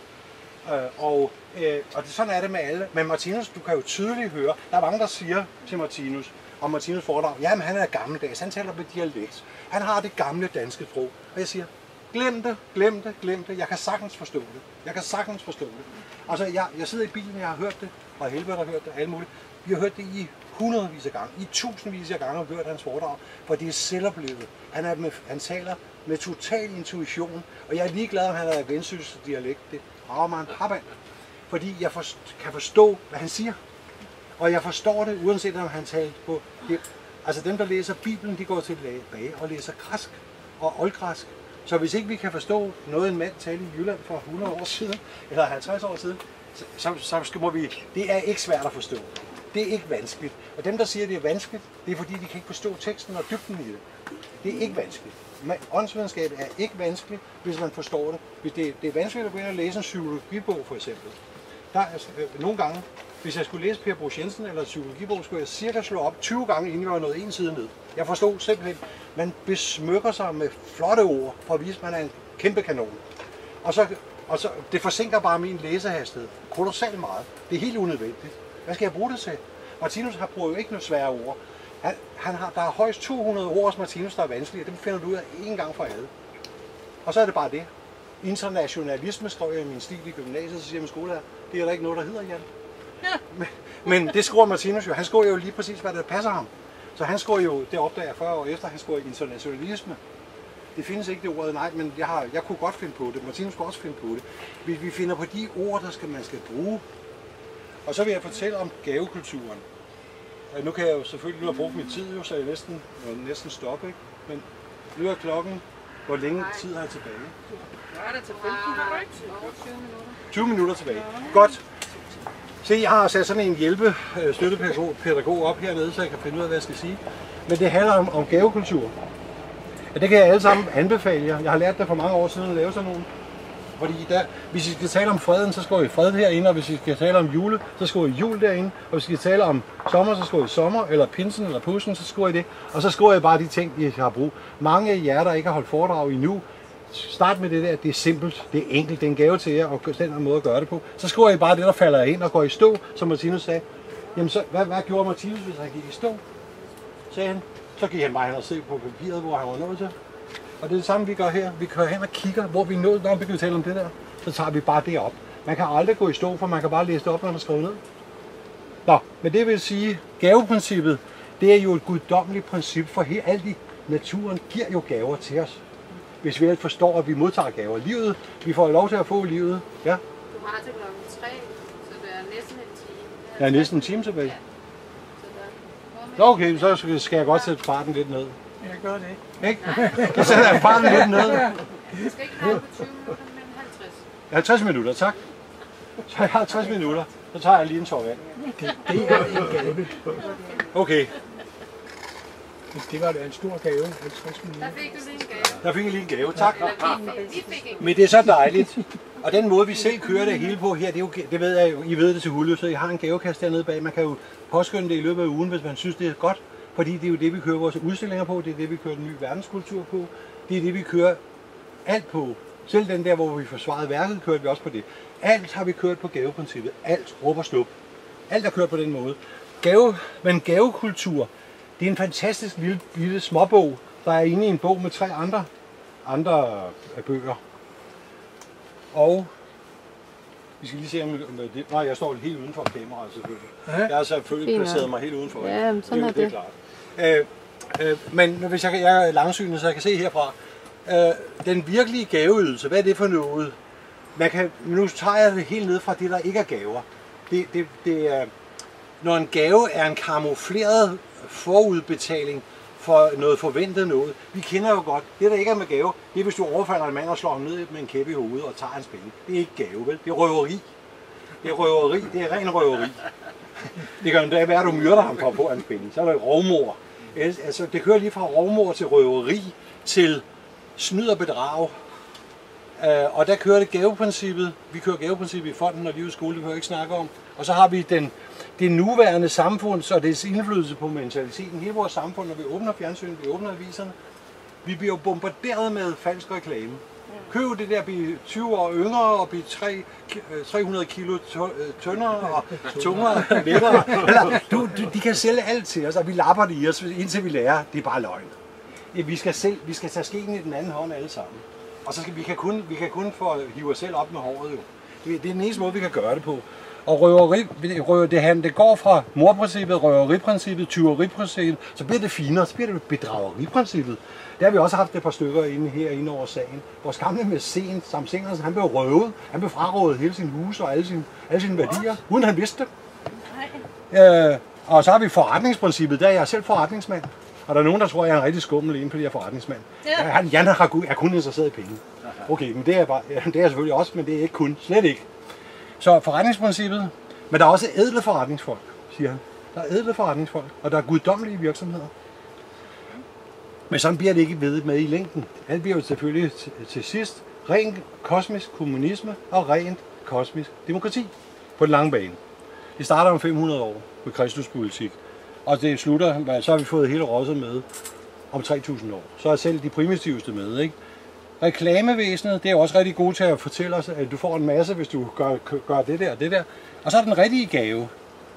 Øh, og øh, og det, sådan er det med alle. Men Martinus, du kan jo tydeligt høre, der er mange, der siger til Martinus, om Martinus foredrag, jamen han er gammeldags, han taler med dialekt, han har det gamle danske sprog. Og jeg siger, glem det, glem det, glem det, jeg kan sagtens forstå det. Jeg kan sagtens forstå det. Altså, jeg, jeg sidder i bilen, jeg har hørt det, og Helvede har hørt det, alle muligt. Vi har hørt det i hundredvis af gange, i tusindvis af gange har vi hørt hans foredrag, for det er selvoplevet. Han, er med, han taler med total intuition, og jeg er ligeglad, om han er af Vendsyssel dialekt. Det rager mig en papand, fordi jeg for, kan forstå, hvad han siger. Og jeg forstår det, uanset om han taler på... Det, altså dem, der læser Bibelen, de går tilbage og læser græsk og oldgræsk. Så hvis ikke vi kan forstå noget, en mand talte i Jylland for hundrede år siden, eller halvtreds år siden, så, så, så må vi... Det er ikke svært at forstå. Det er ikke vanskeligt. Og dem, der siger, at det er vanskeligt, det er fordi, de kan ikke forstå teksten og dybden i det. Det er ikke vanskeligt. Åndsvidenskab er ikke vanskeligt, hvis man forstår det. Hvis det, det er vanskeligt at begynde at læse en psykologibog, for eksempel. Der er øh, nogle gange, hvis jeg skulle læse Per Bruch Jensen eller en psykologibog, skulle jeg cirka slå op tyve gange, inden jeg var nået en side ned. Jeg forstod simpelthen, man besmykker sig med flotte ord, for at vise, at man er en kæmpe kanon. Og så, og så, det forsinker bare min læsehastighed kolossalt meget. Det er helt unødvendigt. Hvad skal jeg bruge det til? Martinus har brugt jo ikke noget svære ord. Han, han har, der er højst to hundrede ord hos Martinus, der er vanskelige. Dem finder du ud af en gang for alle. Og så er det bare det. Internationalisme skrev jeg i min stil i gymnasiet, så siger min skolelærer, det er der ikke noget, der hedder, Jan. Ja. Men, men det skriver Martinus jo. Han skriver jo lige præcis, hvad der passer ham. Så han skriver jo, det opdager jeg fyrre år efter, han skriver internationalisme. Det findes ikke det ordet, nej, men jeg, har, jeg kunne godt finde på det. Martinus kunne også finde på det. Vi, vi finder på de ord, der skal, man skal bruge. Og så vil jeg fortælle om gavekulturen. Nu kan jeg jo selvfølgelig, nu har brugt min tid, jo, så jeg næsten, jeg næsten stoppe, ikke? Men nu er klokken, hvor længe tid har jeg tilbage? Nu er det til femten minutter. tyve minutter tilbage. Godt. Se, jeg har sat sådan en hjælpe støttepædagog op hernede, så jeg kan finde ud af, hvad jeg skal sige. Men det handler om, om gavekultur. Ja, det kan jeg alle sammen anbefale jer. Jeg har lært det for mange år siden at lave sådan nogle. Fordi der, hvis I skal tale om freden, så skal I fred herinde, og hvis I skal tale om jule, så skal I jul derinde, og hvis I skal tale om sommer, så skal I sommer, eller pinsen, eller påsken, så skal I det. Og så skriver jeg bare de ting, I har brug. Mange af jer, der ikke har holdt foredrag endnu, start med det der, det er simpelt, det er enkelt, det er en gave til jer, og den her måde at gøre det på. Så skriver I bare det, der falder ind, og går i stå, som Martinus sagde. Jamen så, hvad, hvad gjorde Martinus, hvis han gik i stå? Sagde han, Så gik han bare hen og se på papiret, hvor han var nået til. Og det er det samme, vi gør her. Vi kører hen og kigger, hvor vi er nået. Når vi kan tale om det der, så tager vi bare det op. Man kan aldrig gå i stå, for man kan bare læse det op, når man er skrevet ned. Nå, men det vil sige, gaveprincippet, det er jo et guddommeligt princip, for her alt i naturen giver jo gaver til os. Hvis vi ellers forstår, at vi modtager gaver. Livet, vi får lov til at få livet. Ja. Du har til klokken tre, så det er næsten en time. Der er næsten en time tilbage. Ja. Så der... Nå, okay, så skal jeg godt sætte farten lidt ned. Jeg gør det. Ikke? Så sætter jeg farten lidt ned. Du skal ikke have på tyve minutter, men halvtreds. halvtreds minutter, tak. Så jeg har halvtreds minutter, så tager jeg lige en tår vand. Det, det er en gave. Okay, Det var da en stor gave. halvtreds minutter. Der fik du lige en gave. der fik jeg lige en gave, tak. Eller vi fik, vi fik ikke. Men det er så dejligt. Og den måde, vi selv kører det hele på her, det, er jo, det ved jeg jo, I ved det til Hulø, så jeg har en gavekasse dernede bag. Man kan jo påskynde det i løbet af ugen, hvis man synes, det er godt. Fordi det er jo det, vi kører vores udstillinger på, det er det, vi kører den nye verdenskultur på, det er det, vi kører alt på. Selv den der, hvor vi forsvarede værket, kørte vi også på det. Alt har vi kørt på gaveprincippet. Alt råb og slup. Alt er kørt på den måde. Gave, men gavekultur, det er en fantastisk lille, lille småbog, der er inde i en bog med tre andre, andre bøger. Og vi skal lige se om det. Nej, jeg står helt uden for kameraet selvfølgelig. Jeg har selvfølgelig placeret mig helt udenfor. Ja, men sådan det, er det. det. Er klart. Øh, øh, men hvis jeg, jeg er langsynet, så jeg kan se herfra. Øh, den virkelige gaveydelse, hvad er det for noget? Man kan, nu tager jeg det helt ned fra det, der ikke er gaver. Det, det, det er, når en gave er en kamufleret forudbetaling for noget forventet noget. Vi kender jo godt, det der ikke er med gave, det er hvis du overfalder en mand og slår ham ned med en kæppe i hovedet og tager hans penge. Det er ikke gave, vel? Det er røveri. Det er røveri, det er ren røveri. Det kan jo være, at du myrder ham for at få hans penge. Så er det rovmor. Altså, det kører lige fra rovmor til røveri til snyd og bedrag. Og der kører det gaveprincippet. Vi kører gaveprincippet i fonden og livets skole, det behøver jeg ikke snakke om. Og så har vi den, det nuværende samfund og dets indflydelse på mentaliteten. Hele vores samfund, når vi åbner fjernsynet, vi åbner aviserne, vi bliver jo bombarderet med falsk reklame. Køb det der, blive tyve år yngre og blive tre hundrede kilo tyndere og tungere, lettere. Eller, du, du, de kan sælge alt til os, og vi lapper det i os, indtil vi lærer, det er bare løgn. Vi skal, selv, vi skal tage skeen i den anden hånd alle sammen. Og så skal vi kan kun, vi kan kun få hive os selv op med håret jo. Det, det er den eneste måde, vi kan gøre det på. Og røveri, det, det går fra morprincippet, røveriprincippet, tyveriprincippet, så bliver det finere, så bliver det bedrageriprincippet. Der har vi også haft et par stykker inde her inde over sagen. Vores gamle mæcen, Sam Singersen, han blev røvet. Han blev frarådet hele sin hus og alle sine, alle sine værdier, uden han vidste det. Øh, og så har vi forretningsprincippet, der er jeg selv forretningsmand. Og der er nogen, der tror, at jeg er en rigtig skummel inden, fordi jeg er forretningsmand. Ja. Han, Jan er kun interesseret i penge. Okay, men det er, bare, det er jeg selvfølgelig også, men det er ikke kun. Slet ikke. Så forretningsprincippet, men der er også ædle forretningsfolk, siger han. Der er ædle forretningsfolk, og der er guddommelige virksomheder. Men sådan bliver det ikke ved med i længden. Alt bliver jo selvfølgelig til, til sidst rent kosmisk kommunisme og rent kosmisk demokrati på den lange bane. Det starter om fem hundrede år med Kristuspolitik, og det slutter, så har vi fået hele rosset med om tre tusind år. Så er selv de primitiveste med, ikke? Reklamevæsenet, det er også rigtig gode til at fortælle os, at du får en masse, hvis du gør, gør det der og det der. Og så er den rigtige gave.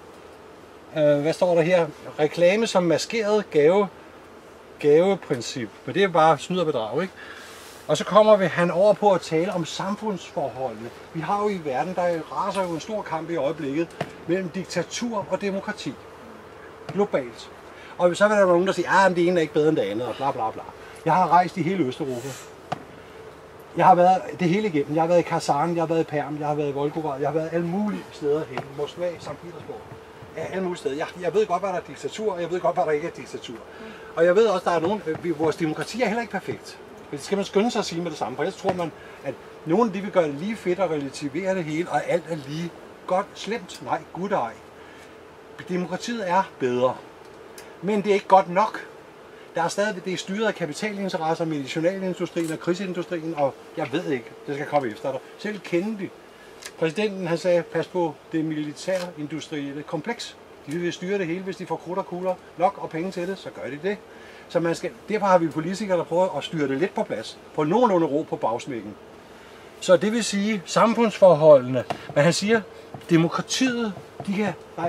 Hvad står der her? Reklame som maskeret gave, gaveprincip. Men det er bare snyd og bedrag, ikke? Og så kommer vi han over på at tale om samfundsforholdene. Vi har jo i verden, der raser jo en stor kamp i øjeblikket mellem diktatur og demokrati. Globalt. Og så vil der være nogen, der siger, at det ene er ikke bedre end det andet, og bla bla bla. Jeg har rejst i hele Østeuropa. Jeg har været det hele igennem. Jeg har været i Kazan, jeg har været i Perm, jeg har været i Volgograd, jeg har været alle mulige steder hen. Moskva, Sankt Petersborg. Ja, alle mulige steder. Jeg, jeg ved godt, hvad der er diktatur, og jeg ved godt, hvad der ikke er diktatur. Og jeg ved også, der er nogen, vores demokrati er heller ikke perfekt. Det skal man skynde sig at sige med det samme, for ellers tror man, at nogen af de vil gøre det lige fedt og relativere det hele, og alt er lige godt, slemt. Nej, gud ej. Demokratiet er bedre, men det er ikke godt nok. Der er stadig, det er styret af kapitalinteresser, medicinalindustrien og krigsindustrien, og jeg ved ikke, det skal komme efter dig. Selv Kennedy. Præsidenten han sagde, pas på det militærindustrielle kompleks. De vil styre det hele, hvis de får krudt og kugler nok og penge til det, så gør de det. Så man skal, derfor har vi politikere, der prøver at styre det lidt på plads, på nogenlunde ro på bagsmækken. Så det vil sige samfundsforholdene, men han siger, demokratiet, de kan, nej,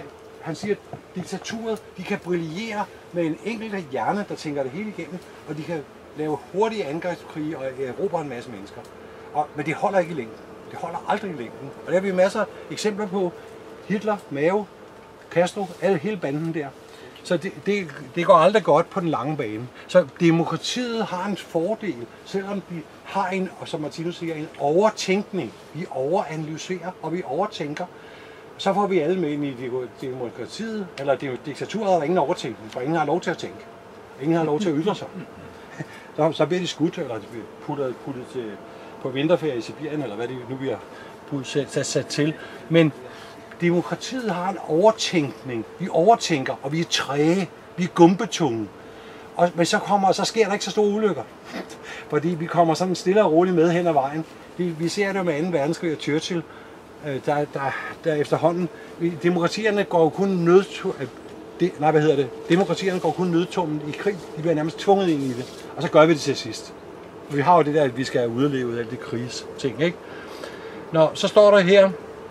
han siger, at diktaturet, de kan brillere med en enkelt hjerne, der tænker det hele igennem, og de kan lave hurtige angrebskrige og erobre en masse mennesker. Og, men det holder ikke i længden. Det holder aldrig i længden. Og der har vi masser af eksempler på. Hitler, Mao, Castro, alle hele banden der. Så det, det, det går aldrig godt på den lange bane. Så demokratiet har en fordel, selvom vi har en, som Martinus siger, en overtænkning. Vi overanalyserer, og vi overtænker. Så får vi alle med ind i demokratiet, eller diktaturet har ingen overtænkning, for ingen har lov til at tænke. Ingen har lov til at ytre sig. Så, så bliver de skudt, eller de bliver puttet, puttet til, på vinterferie i Sibirien, eller hvad det nu bliver sat, sat, sat til. Men demokratiet har en overtænkning. Vi overtænker, og vi er træge. Vi er gumpetunge. Og, men så, kommer, så sker der ikke så store ulykker. Fordi vi kommer sådan stille og roligt med hen ad vejen. Vi, vi ser det med anden verdenskrig og Churchill. Der, der, der efterhånden. Demokratierne går jo kun nød... Det, nej, hvad hedder det? Demokratierne går kun nødtummen i krig. De bliver nærmest tvunget ind i det. Og så gør vi det til sidst. Og vi har jo det der, at vi skal udleve alt det krigsting, ikke? Nå, så står der her,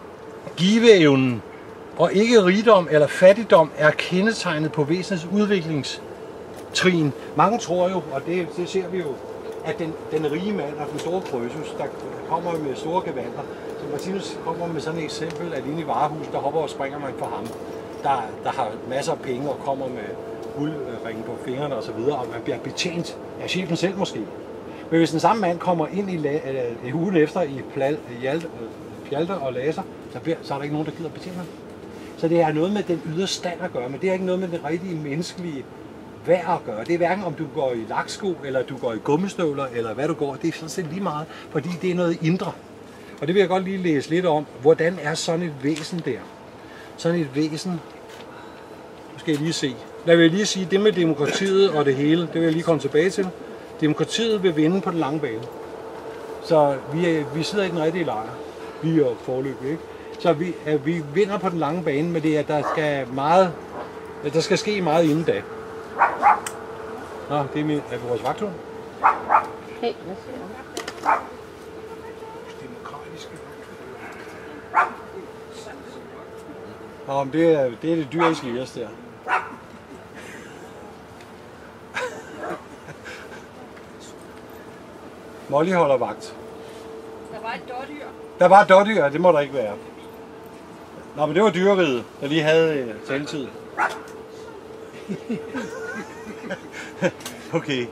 giveevnen og ikke rigdom eller fattigdom er kendetegnet på væsenets udviklingstrin. Mange tror jo, og det, det ser vi jo, at den, den rige mand og den store Krøsus, der kommer med store gevanter, så Martinus kommer med sådan et eksempel, at inde i varehuset, der hopper og springer man for ham, der, der har masser af penge og kommer med guldringe på fingrene osv., og, og man bliver betjent af chefen selv måske. Men hvis den samme mand kommer ind i la- øh, ugen efter i Pjalter og Laser, så, bliver, så er der ikke nogen, der gider betjene ham. Så det er noget med den ydre stand at gøre, men det er ikke noget med den rigtige menneskelige værd at gøre. Det er hverken om du går i laksko, eller du går i gummistøvler, eller hvad du går. Det er sådan set lige meget, fordi det er noget indre. Og det vil jeg godt lige læse lidt om. Hvordan er sådan et væsen der? Sådan et væsen. Nu skal jeg lige se. Lad mig lige sige, det med demokratiet og det hele, det vil jeg lige komme tilbage til. Demokratiet vil vinde på den lange bane. Så vi, er, vi sidder i den rigtige lejr. Vi er forløbig, ikke? Så vi, at vi vinder på den lange bane, men det er, at der skal, meget, der skal ske meget inden da. Nå, det er, min, er vores vagthund. Hey, hvad siger du? Demokratiske. Nå, men det er det, er det dyriske i os der. Molly holder vagt. Der var et dårdyr. Der var et dårdyr, det må der ikke være. Nå, men det var dyreriget, der lige havde øh, taletid. Okay.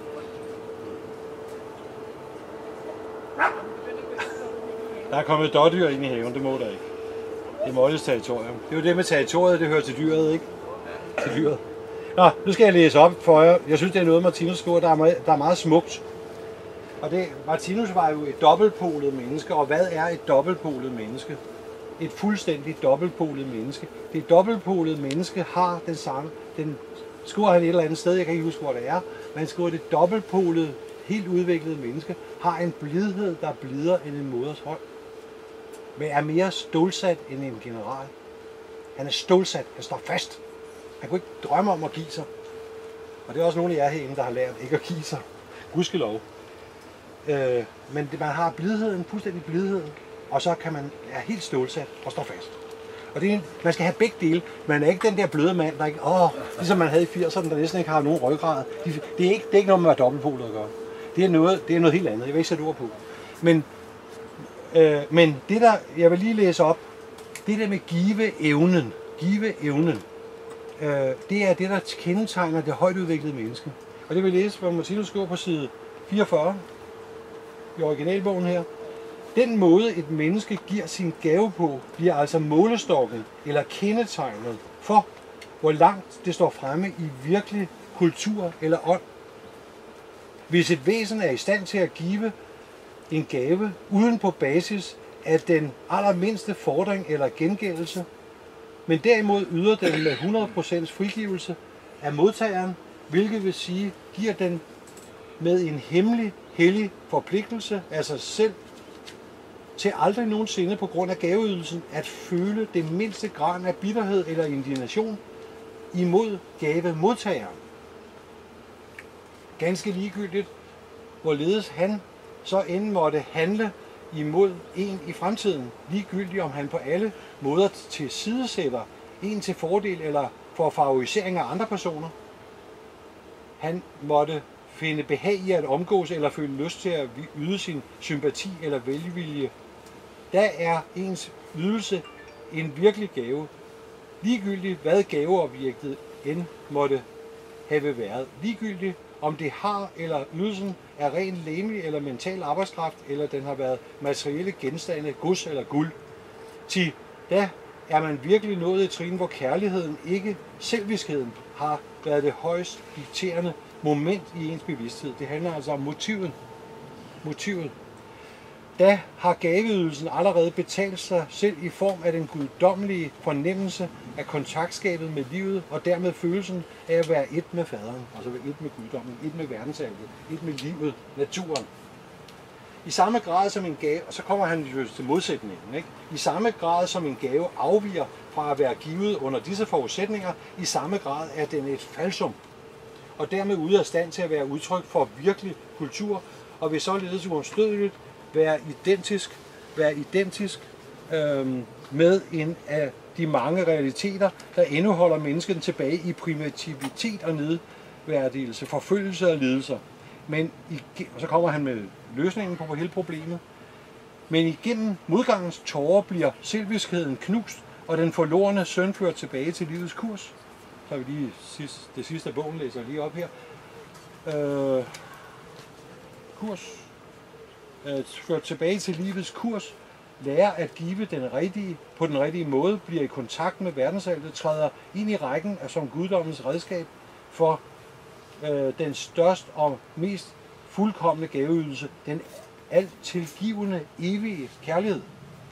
Der er kommet et dårdyr ind i haven, det må der ikke. Det er Mollys territorium. Det er jo det med territoriet, det hører til dyret, ikke? Til dyret. Nå, nu skal jeg læse op for jer. Jeg synes, det er noget, Martinus skriver, der er meget, der er meget smukt. Og det, Martinus var jo et dobbeltpolet menneske, og hvad er et dobbeltpolet menneske? Et fuldstændigt dobbeltpolet menneske. Det dobbeltpolet menneske har den samme, den skriver han et eller andet sted, jeg kan ikke huske, hvor det er, men han skriver, det dobbeltpolet, helt udviklede menneske, har en blidhed, der er blidere end en moders hånd, men er mere stålsat end en general. Han er stålsat, han står fast. Han kunne ikke drømme om at give sig. Og det er også nogle af jer herinde, der har lært ikke at give sig. Gudskelov. Øh, men man har blidheden, fuldstændig blidhed, og så kan man er helt stålsat og stå fast. Og det er, man skal have begge dele. Man er ikke den der bløde mand, der ikke, åh, ligesom man havde i firserne, der næsten ikke har nogen ryggrad. Det er ikke, det er ikke noget med at være dobbeltpolet at gøre. Det er noget, det er noget helt andet. Jeg vil ikke sætte ord på. Men, øh, men det der, jeg vil lige læse op, det der med giveevnen, giveevnen, øh, det er det, der kendetegner det højtudviklede menneske. Og det vil jeg læse, hvor Martinus skriver på side fireogfyrre i originalbogen her. Den måde, et menneske giver sin gave på, bliver altså målestokken eller kendetegnet for, hvor langt det står fremme i virkelig kultur eller ånd. Hvis et væsen er i stand til at give en gave uden på basis af den allermindste fordring eller gengældelse, men derimod yder den med hundrede procent frigivelse af modtageren, hvilket vil sige, giver den med en hemmelig, hellig forpligtelse af sig selv til aldrig nogensinde på grund af gaveydelsen at føle det mindste grad af bitterhed eller indignation imod gavemodtageren. Ganske ligegyldigt, hvorledes han så end måtte handle imod en i fremtiden, ligegyldigt om han på alle måder tilsidesætter en til fordel eller for favorisering af andre personer. Han måtte finde behag i at omgås eller føle lyst til at yde sin sympati eller velvilje. Der er ens ydelse en virkelig gave, ligegyldigt hvad gaveobjektet end måtte have været. Ligegyldigt om det har eller ydelsen er ren legemlig eller mental arbejdskraft, eller den har været materielle genstande, gods eller guld. Til da er man virkelig nået et trin, hvor kærligheden, ikke selviskheden, har været det højst dikterende moment i ens bevidsthed. Det handler altså om motivet. motivet. Da har gaveydelsen allerede betalt sig selv i form af den guddommelige fornemmelse af kontaktskabet med livet, og dermed følelsen af at være et med faderen, altså et med guddommen, et med verdensalvet, et med livet, naturen. I samme grad som en gave, og så kommer han jo til modsætningen, ikke? I samme grad som en gave afviger fra at være givet under disse forudsætninger, i samme grad er den et falsum, og dermed ude af stand til at være udtryk for virkelig kultur, og vil således uomstødeligt være identisk, være identisk øhm, med en af de mange realiteter, der endnu holder mennesket tilbage i primitivitet og nedværdigelse, forfølgelse og lidelser. Men i, og så kommer han med løsningen på hele problemet. Men igennem modgangens tårer bliver selviskheden knust, og den forlorne søn ført tilbage til livets kurs. Så har vi lige sidst, det sidste af bogen, læser lige op her. Øh, kurs. Øh, ført tilbage til livets kurs. Lærer at give den rigtige, på den rigtige måde, bliver i kontakt med verdensaltet, træder ind i rækken af som guddommens redskab for øh, den største og mest fuldkomne gaveydelse, den alt tilgivende evige kærlighed.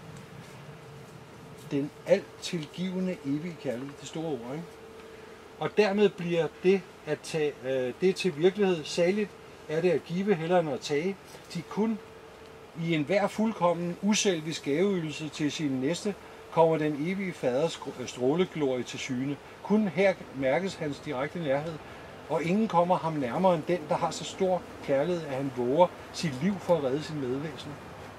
Den alt tilgivende evige kærlighed, det store ord, ikke? Og dermed bliver det at tage øh, det til virkelighed saligt, er det at give hellere end at tage. De kun i enhver fuldkommen uselvisk gaveydelse til sin næste kommer den evige faders stråleglorie til syne. Kun her mærkes hans direkte nærhed, og ingen kommer ham nærmere end den, der har så stor kærlighed, at han våger sit liv for at redde sin medvæsen.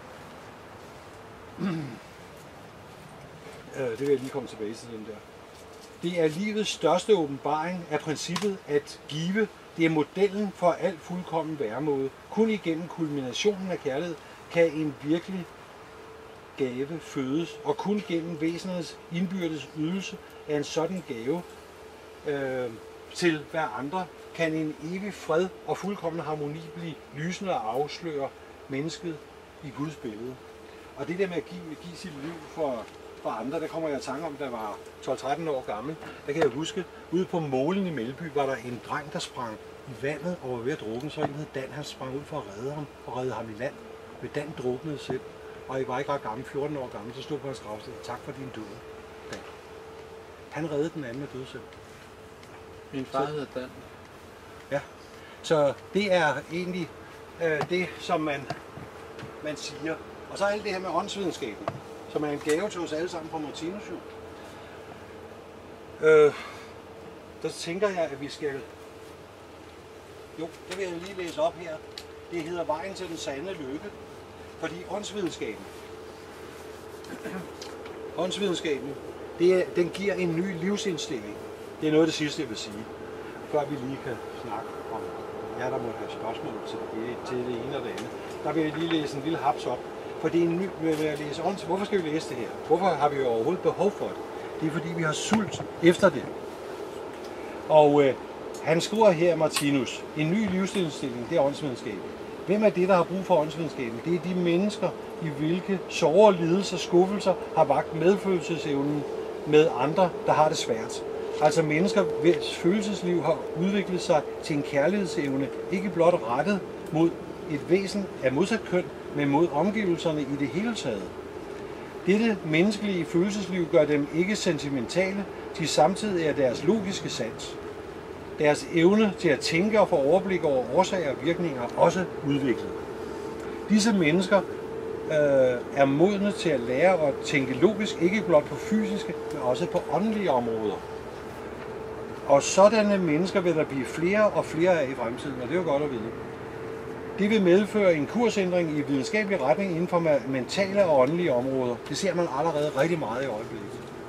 Det vil jeg lige komme tilbage til den der. Det er livets største åbenbaring af princippet at give. Det er modellen for al fuldkommen væremåde. Kun igennem kulminationen af kærlighed kan en virkelig gave fødes, og kun gennem væsenernes indbyrdes ydelse af en sådan gave øh, til hver andre, kan en evig fred og fuldkommen harmoni blive lysende og afsløre mennesket i Guds billede. Og det der med at give, give sit liv for, for andre, der kommer jeg i tanke om, da jeg var tolv tretten år gammel. Der kan jeg huske, ude på Målen i Melby var der en dreng, der sprang i vandet og var ved at drukne, så en hed Dan, han sprang ud for at redde ham og redde ham i land. Men Dan druknede selv, og jeg var ikke ret gammel, fjorten år gammel, så stod på hans gravsted. Tak for din død, Dan. Han reddede den anden med død selv. Min far hedder Dan. Ja, så det er egentlig øh, det, som man, man siger. Og så alt det her med åndsvidenskaben, som er en gave til os alle sammen fra Martinus. Øh, der tænker jeg, at vi skal... Jo, det vil jeg lige læse op her. Det hedder Vejen til den sande lykke. Fordi åndsvidenskaben, åndsvidenskaben, det er, den giver en ny livsindstilling. Det er noget af det sidste, jeg vil sige, før vi lige kan snakke om, ja, der må have spørgsmål til det, til det ene og det andet. Der vil jeg lige læse en lille haps op. For det er en ny, med at læse ånds. Hvorfor skal vi læse det her? Hvorfor har vi overhovedet behov for det? Det er fordi, vi har sult efter det. Og øh, han skriver her, Martinus, en ny livsindstilling, det er åndsvidenskaben. Hvem er det, der har brug for åndsvidenskaben? Det er de mennesker, i hvilke sorger, lidelser og skuffelser har vakt medfølelsesevnen med andre, der har det svært. Altså mennesker, hvis følelsesliv har udviklet sig til en kærlighedsevne, ikke blot rettet mod et væsen af modsat køn, men mod omgivelserne i det hele taget. Dette menneskelige følelsesliv gør dem ikke sentimentale, de samtidig er deres logiske sans. Deres evne til at tænke og få overblik over årsager og virkninger er også udviklet. Disse mennesker øh, er modne til at lære at tænke logisk, ikke blot på fysiske, men også på åndelige områder. Og sådanne mennesker vil der blive flere og flere af i fremtiden, og det er jo godt at vide. Det vil medføre en kursændring i videnskabelig retning inden for mentale og åndelige områder. Det ser man allerede rigtig meget i øjeblikket.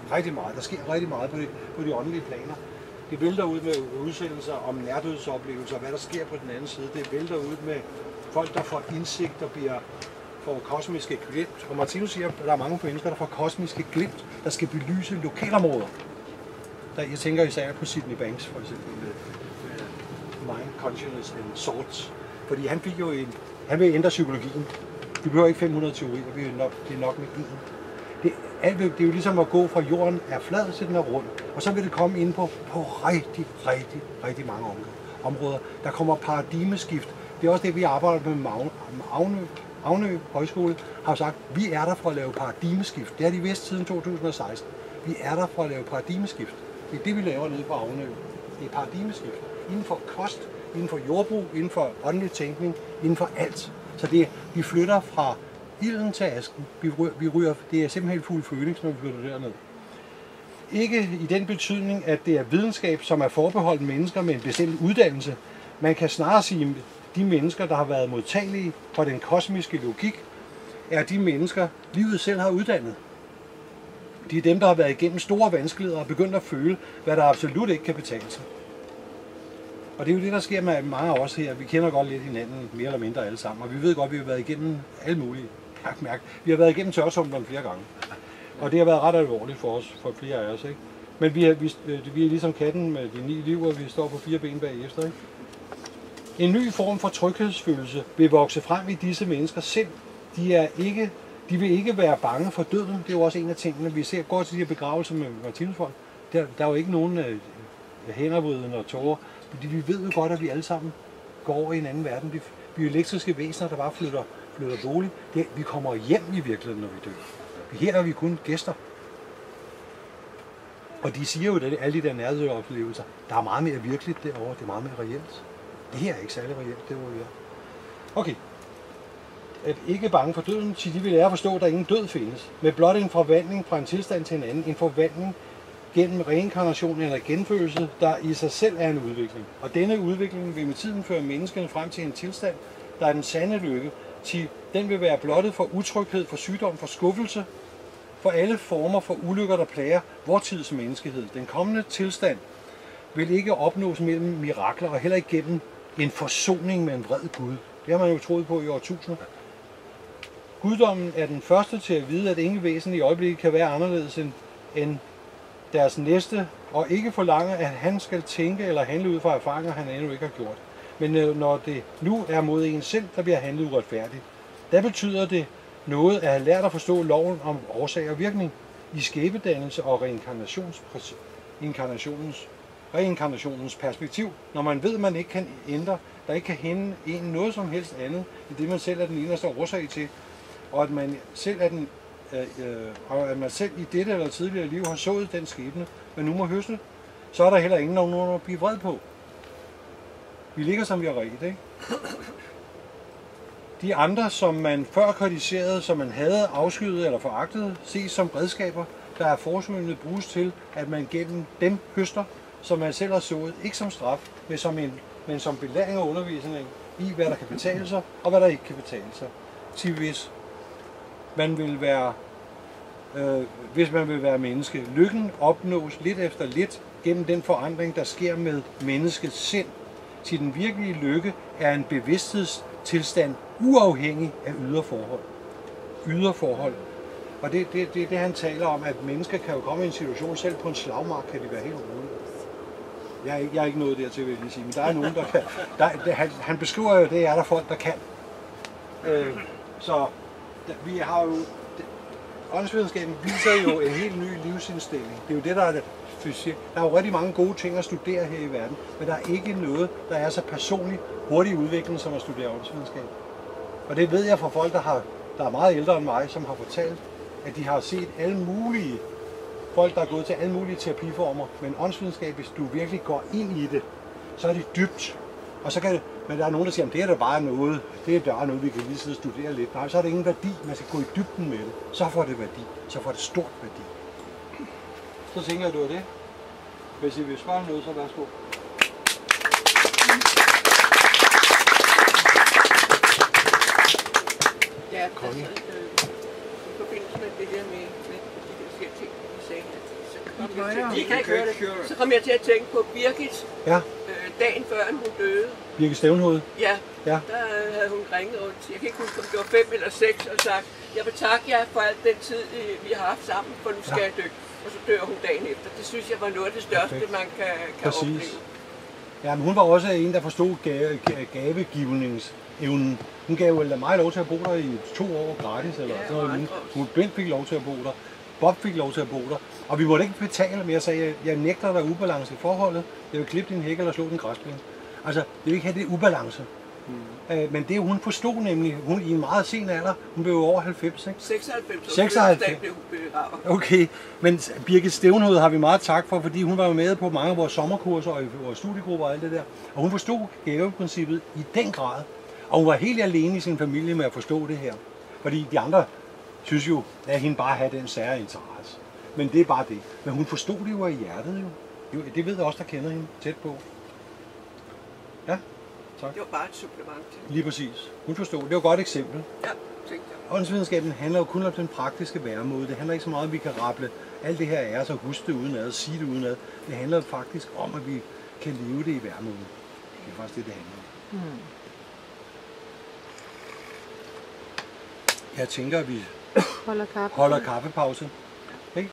rigtig meget. Der sker rigtig meget på de, på de åndelige planer. Det vælter ud med udsendelser om nærdødsoplevelser, hvad der sker på den anden side. Det vælter ud med folk, der får indsigt og bliver får kosmiske glimt. Og Martinus siger, at der er mange mennesker, der får kosmiske glimt, der skal belyse lokalområder. Der, jeg tænker især på Sydney Banks, for eksempel, med, med Mind, Consciousness and Sorts. Fordi han fik jo en, han vil ændre psykologien. Vi behøver ikke fem hundrede teorier, vi er nok, det er nok med en. Det, alt, det er jo ligesom at gå fra jorden er flad til den er rund, og så vil det komme ind på, på rigtig, rigtig, rigtig mange områder. Der kommer paradigmeskift. Det er også det, vi arbejder med med Avnø. Avnø Højskole har sagt, vi er der for at lave paradigmeskift. Det har de vidst siden to tusind og seksten. Vi er der for at lave paradigmeskift. Det er det, vi laver nede på Avnø. Det er paradigmeskift. Inden for kost, inden for jordbrug, inden for åndelig tænkning, inden for alt. Så det, vi flytter fra ilden til asken. Vi ryger, vi ryger, det er simpelthen fuld Phoenix, når vi flytter derned. Ikke i den betydning, at det er videnskab, som er forbeholdt mennesker med en bestemt uddannelse. Man kan snarere sige, at de mennesker, der har været modtagelige for den kosmiske logik, er de mennesker, livet selv har uddannet. De er dem, der har været igennem store vanskeligheder og begyndt at føle, hvad der absolut ikke kan betale sig. Og det er jo det, der sker med mange af os her. Vi kender godt lidt hinanden, mere eller mindre alle sammen, og vi ved godt, at vi har været igennem alle mulige. Mærke. Vi har været igennem tørsumbleren flere gange, og det har været ret alvorligt for os, for flere af os. Ikke? Men vi er, vi, vi er ligesom katten med de ni liv, og vi står på fire ben bagefter. Ikke? En ny form for tryghedsfølelse vil vokse frem i disse mennesker selv. De, er ikke, de vil ikke være bange for døden. Det er jo også en af tingene, vi ser. Går til de her begravelser med Martinusfolk. Der, der er jo ikke nogen øh, hændervriden og tårer. Fordi vi ved jo godt, at vi alle sammen går over i en anden verden. Vi, vi er elektriske væsener, der bare flytter, flytter bolig. Det, vi kommer hjem i virkeligheden, når vi dør. Her er vi kun gæster. Og de siger jo, at alle de der nærhedsoplevelser, der er meget mere virkeligt derovre. Det er meget mere reelt. Det her er ikke særlig reelt, det hvor vi er. Okay. At ikke bange for døden, så de vil lære at forstå, at der ingen død findes. Med blot en forvandling fra en tilstand til en anden. En forvandling gennem reinkarnation eller genfødelse, der i sig selv er en udvikling. Og denne udvikling vil med tiden føre menneskene frem til en tilstand, der er den sande lykke. Til den vil være blottet for utryghed, for sygdom, for skuffelse, for alle former for ulykker, der plager vor tids menneskehed. Den kommende tilstand vil ikke opnås mellem mirakler og heller ikke gennem en forsoning med en vred Gud. Det har man jo troet på i årtusinder. Guddommen er den første til at vide, at ingen væsen i øjeblikket kan være anderledes end, end deres næste, og ikke forlange, at han skal tænke eller handle ud fra erfaringer, han endnu ikke har gjort. Men når det nu er mod en selv, der bliver handlet uretfærdigt, der betyder det noget at have lært at forstå loven om årsag og virkning i skæbedannelse og reinkarnationens, reinkarnationens perspektiv. Når man ved, at man ikke kan ændre, der ikke kan hænde en noget som helst andet, end det man selv er den eneste årsag til, og at man selv er den øh, og at man selv i dette eller tidligere liv har sået den skæbne, men nu må høste, så er der heller ingen nogen at blive vred på. Vi ligger som vi har rigtigt, ikke? De andre, som man før kritiserede, som man havde afskyet eller foragtet, ses som redskaber, der er forsøgende bruges til, at man gennem dem høster, som man selv har sået, ikke som straf, men som, en, men som belæring og undervisning i, hvad der kan betale sig, og hvad der ikke kan betale sig. Til hvis man vil være, øh, hvis man vil være menneske. Lykken opnås lidt efter lidt gennem den forandring, der sker med menneskets sind. Til den virkelige lykke er en bevidsthedstilstand uafhængig af ydre forhold. Ydre forhold. Og det er det, det, det, han taler om, at mennesker kan jo komme i en situation, selv på en slagmark kan de være helt rolige. Jeg er, ikke, jeg er ikke nået dertil, vil jeg lige sige, men der er nogen, der kan. Der, der, han, han beskriver jo, det er der folk, der kan. Øh, så der, vi har jo... Åndsvidenskaben viser jo en helt ny livsindstilling. Det er jo det, der er det fysik. Der er jo rigtig mange gode ting at studere her i verden, men der er ikke noget, der er så personligt hurtig udvikling, som at studere åndsvidenskab. Og det ved jeg fra folk, der, har, der er meget ældre end mig, som har fortalt, at de har set alle mulige folk, der er gået til alle mulige terapiformer, men åndsvidenskab, hvis du virkelig går ind i det, så er det dybt. Og så kan det, men der er nogen, der siger, at det er da bare noget, det er bare noget, vi kan lige sidde og studere lidt. Nej, så er det ingen værdi. Man skal gå i dybden med det. Så får det værdi. Så får det stort værdi. Så tænker jeg, du er det. Hvis I vil spørge noget, så værsgo. Ja, altså, øh, i forbindelse med det her med, med de her siger ting i sagen. Så kom Nå, jeg ja. til, de kan ikke høre det. Så kom jeg til at tænke på Birgit, Ja, øh, dagen før hun døde. Birgit Stævnhoved. Ja, Ja. der øh, havde hun ringet rundt. Jeg kan ikke huske, om det var fem eller seks, og sagt, jeg vil takke jer for al den tid, øh, vi har haft sammen, for nu skal Ja. jeg dø. Og så dør hun dagen efter. Det synes jeg var noget af det største, Perfekt. man kan, kan Præcis. opleve. Ja, men hun var også en, der forstod gave, gavegivningsevnen. Hun gav jo mig lov til at bo der i to år gratis, eller Ja, sådan noget. og lignende. andre også. Hun Bent fik lov til at bo der. Bob fik lov til at bo der. Og vi måtte ikke betale, men jeg sagde, jeg, jeg nægter der ubalance i forholdet. Jeg vil klippe din hæk eller slå din græsplæne. Altså, jeg vil ikke have det ubalance. Mm. Øh, men det hun forstod nemlig, hun i en meget sen alder, hun blev jo over halvfems, ikke? seksoghalvfems år seksoghalvfems. blev hun begravet. Okay, men Birgit Stævnhoved har vi meget tak for, fordi hun var jo med på mange af vores sommerkurser og i vores studiegrupper og alt det der. Og hun forstod gaveprincippet i den grad. Og hun var helt alene i sin familie med at forstå det her. Fordi de andre synes jo, at hende bare have den sære interesse. Men det er bare det. Men hun forstod det jo i hjertet jo. jo det ved jeg også, der kender hende tæt på. Ja, tak. Det var bare et supplement til. Lige præcis. Hun forstod. Det var et godt eksempel. Ja, tænkte jeg. Åndsvidenskaben handler jo kun om den praktiske væremåde. Det handler ikke så meget om, at vi kan rappe alt det her af os og huske det udenad, sige det udenad. Det handler faktisk om, at vi kan leve det i væremåden. Det er faktisk det, det handler om. Hmm. Jeg tænker, at vi Holder kaffe. holder kaffepause.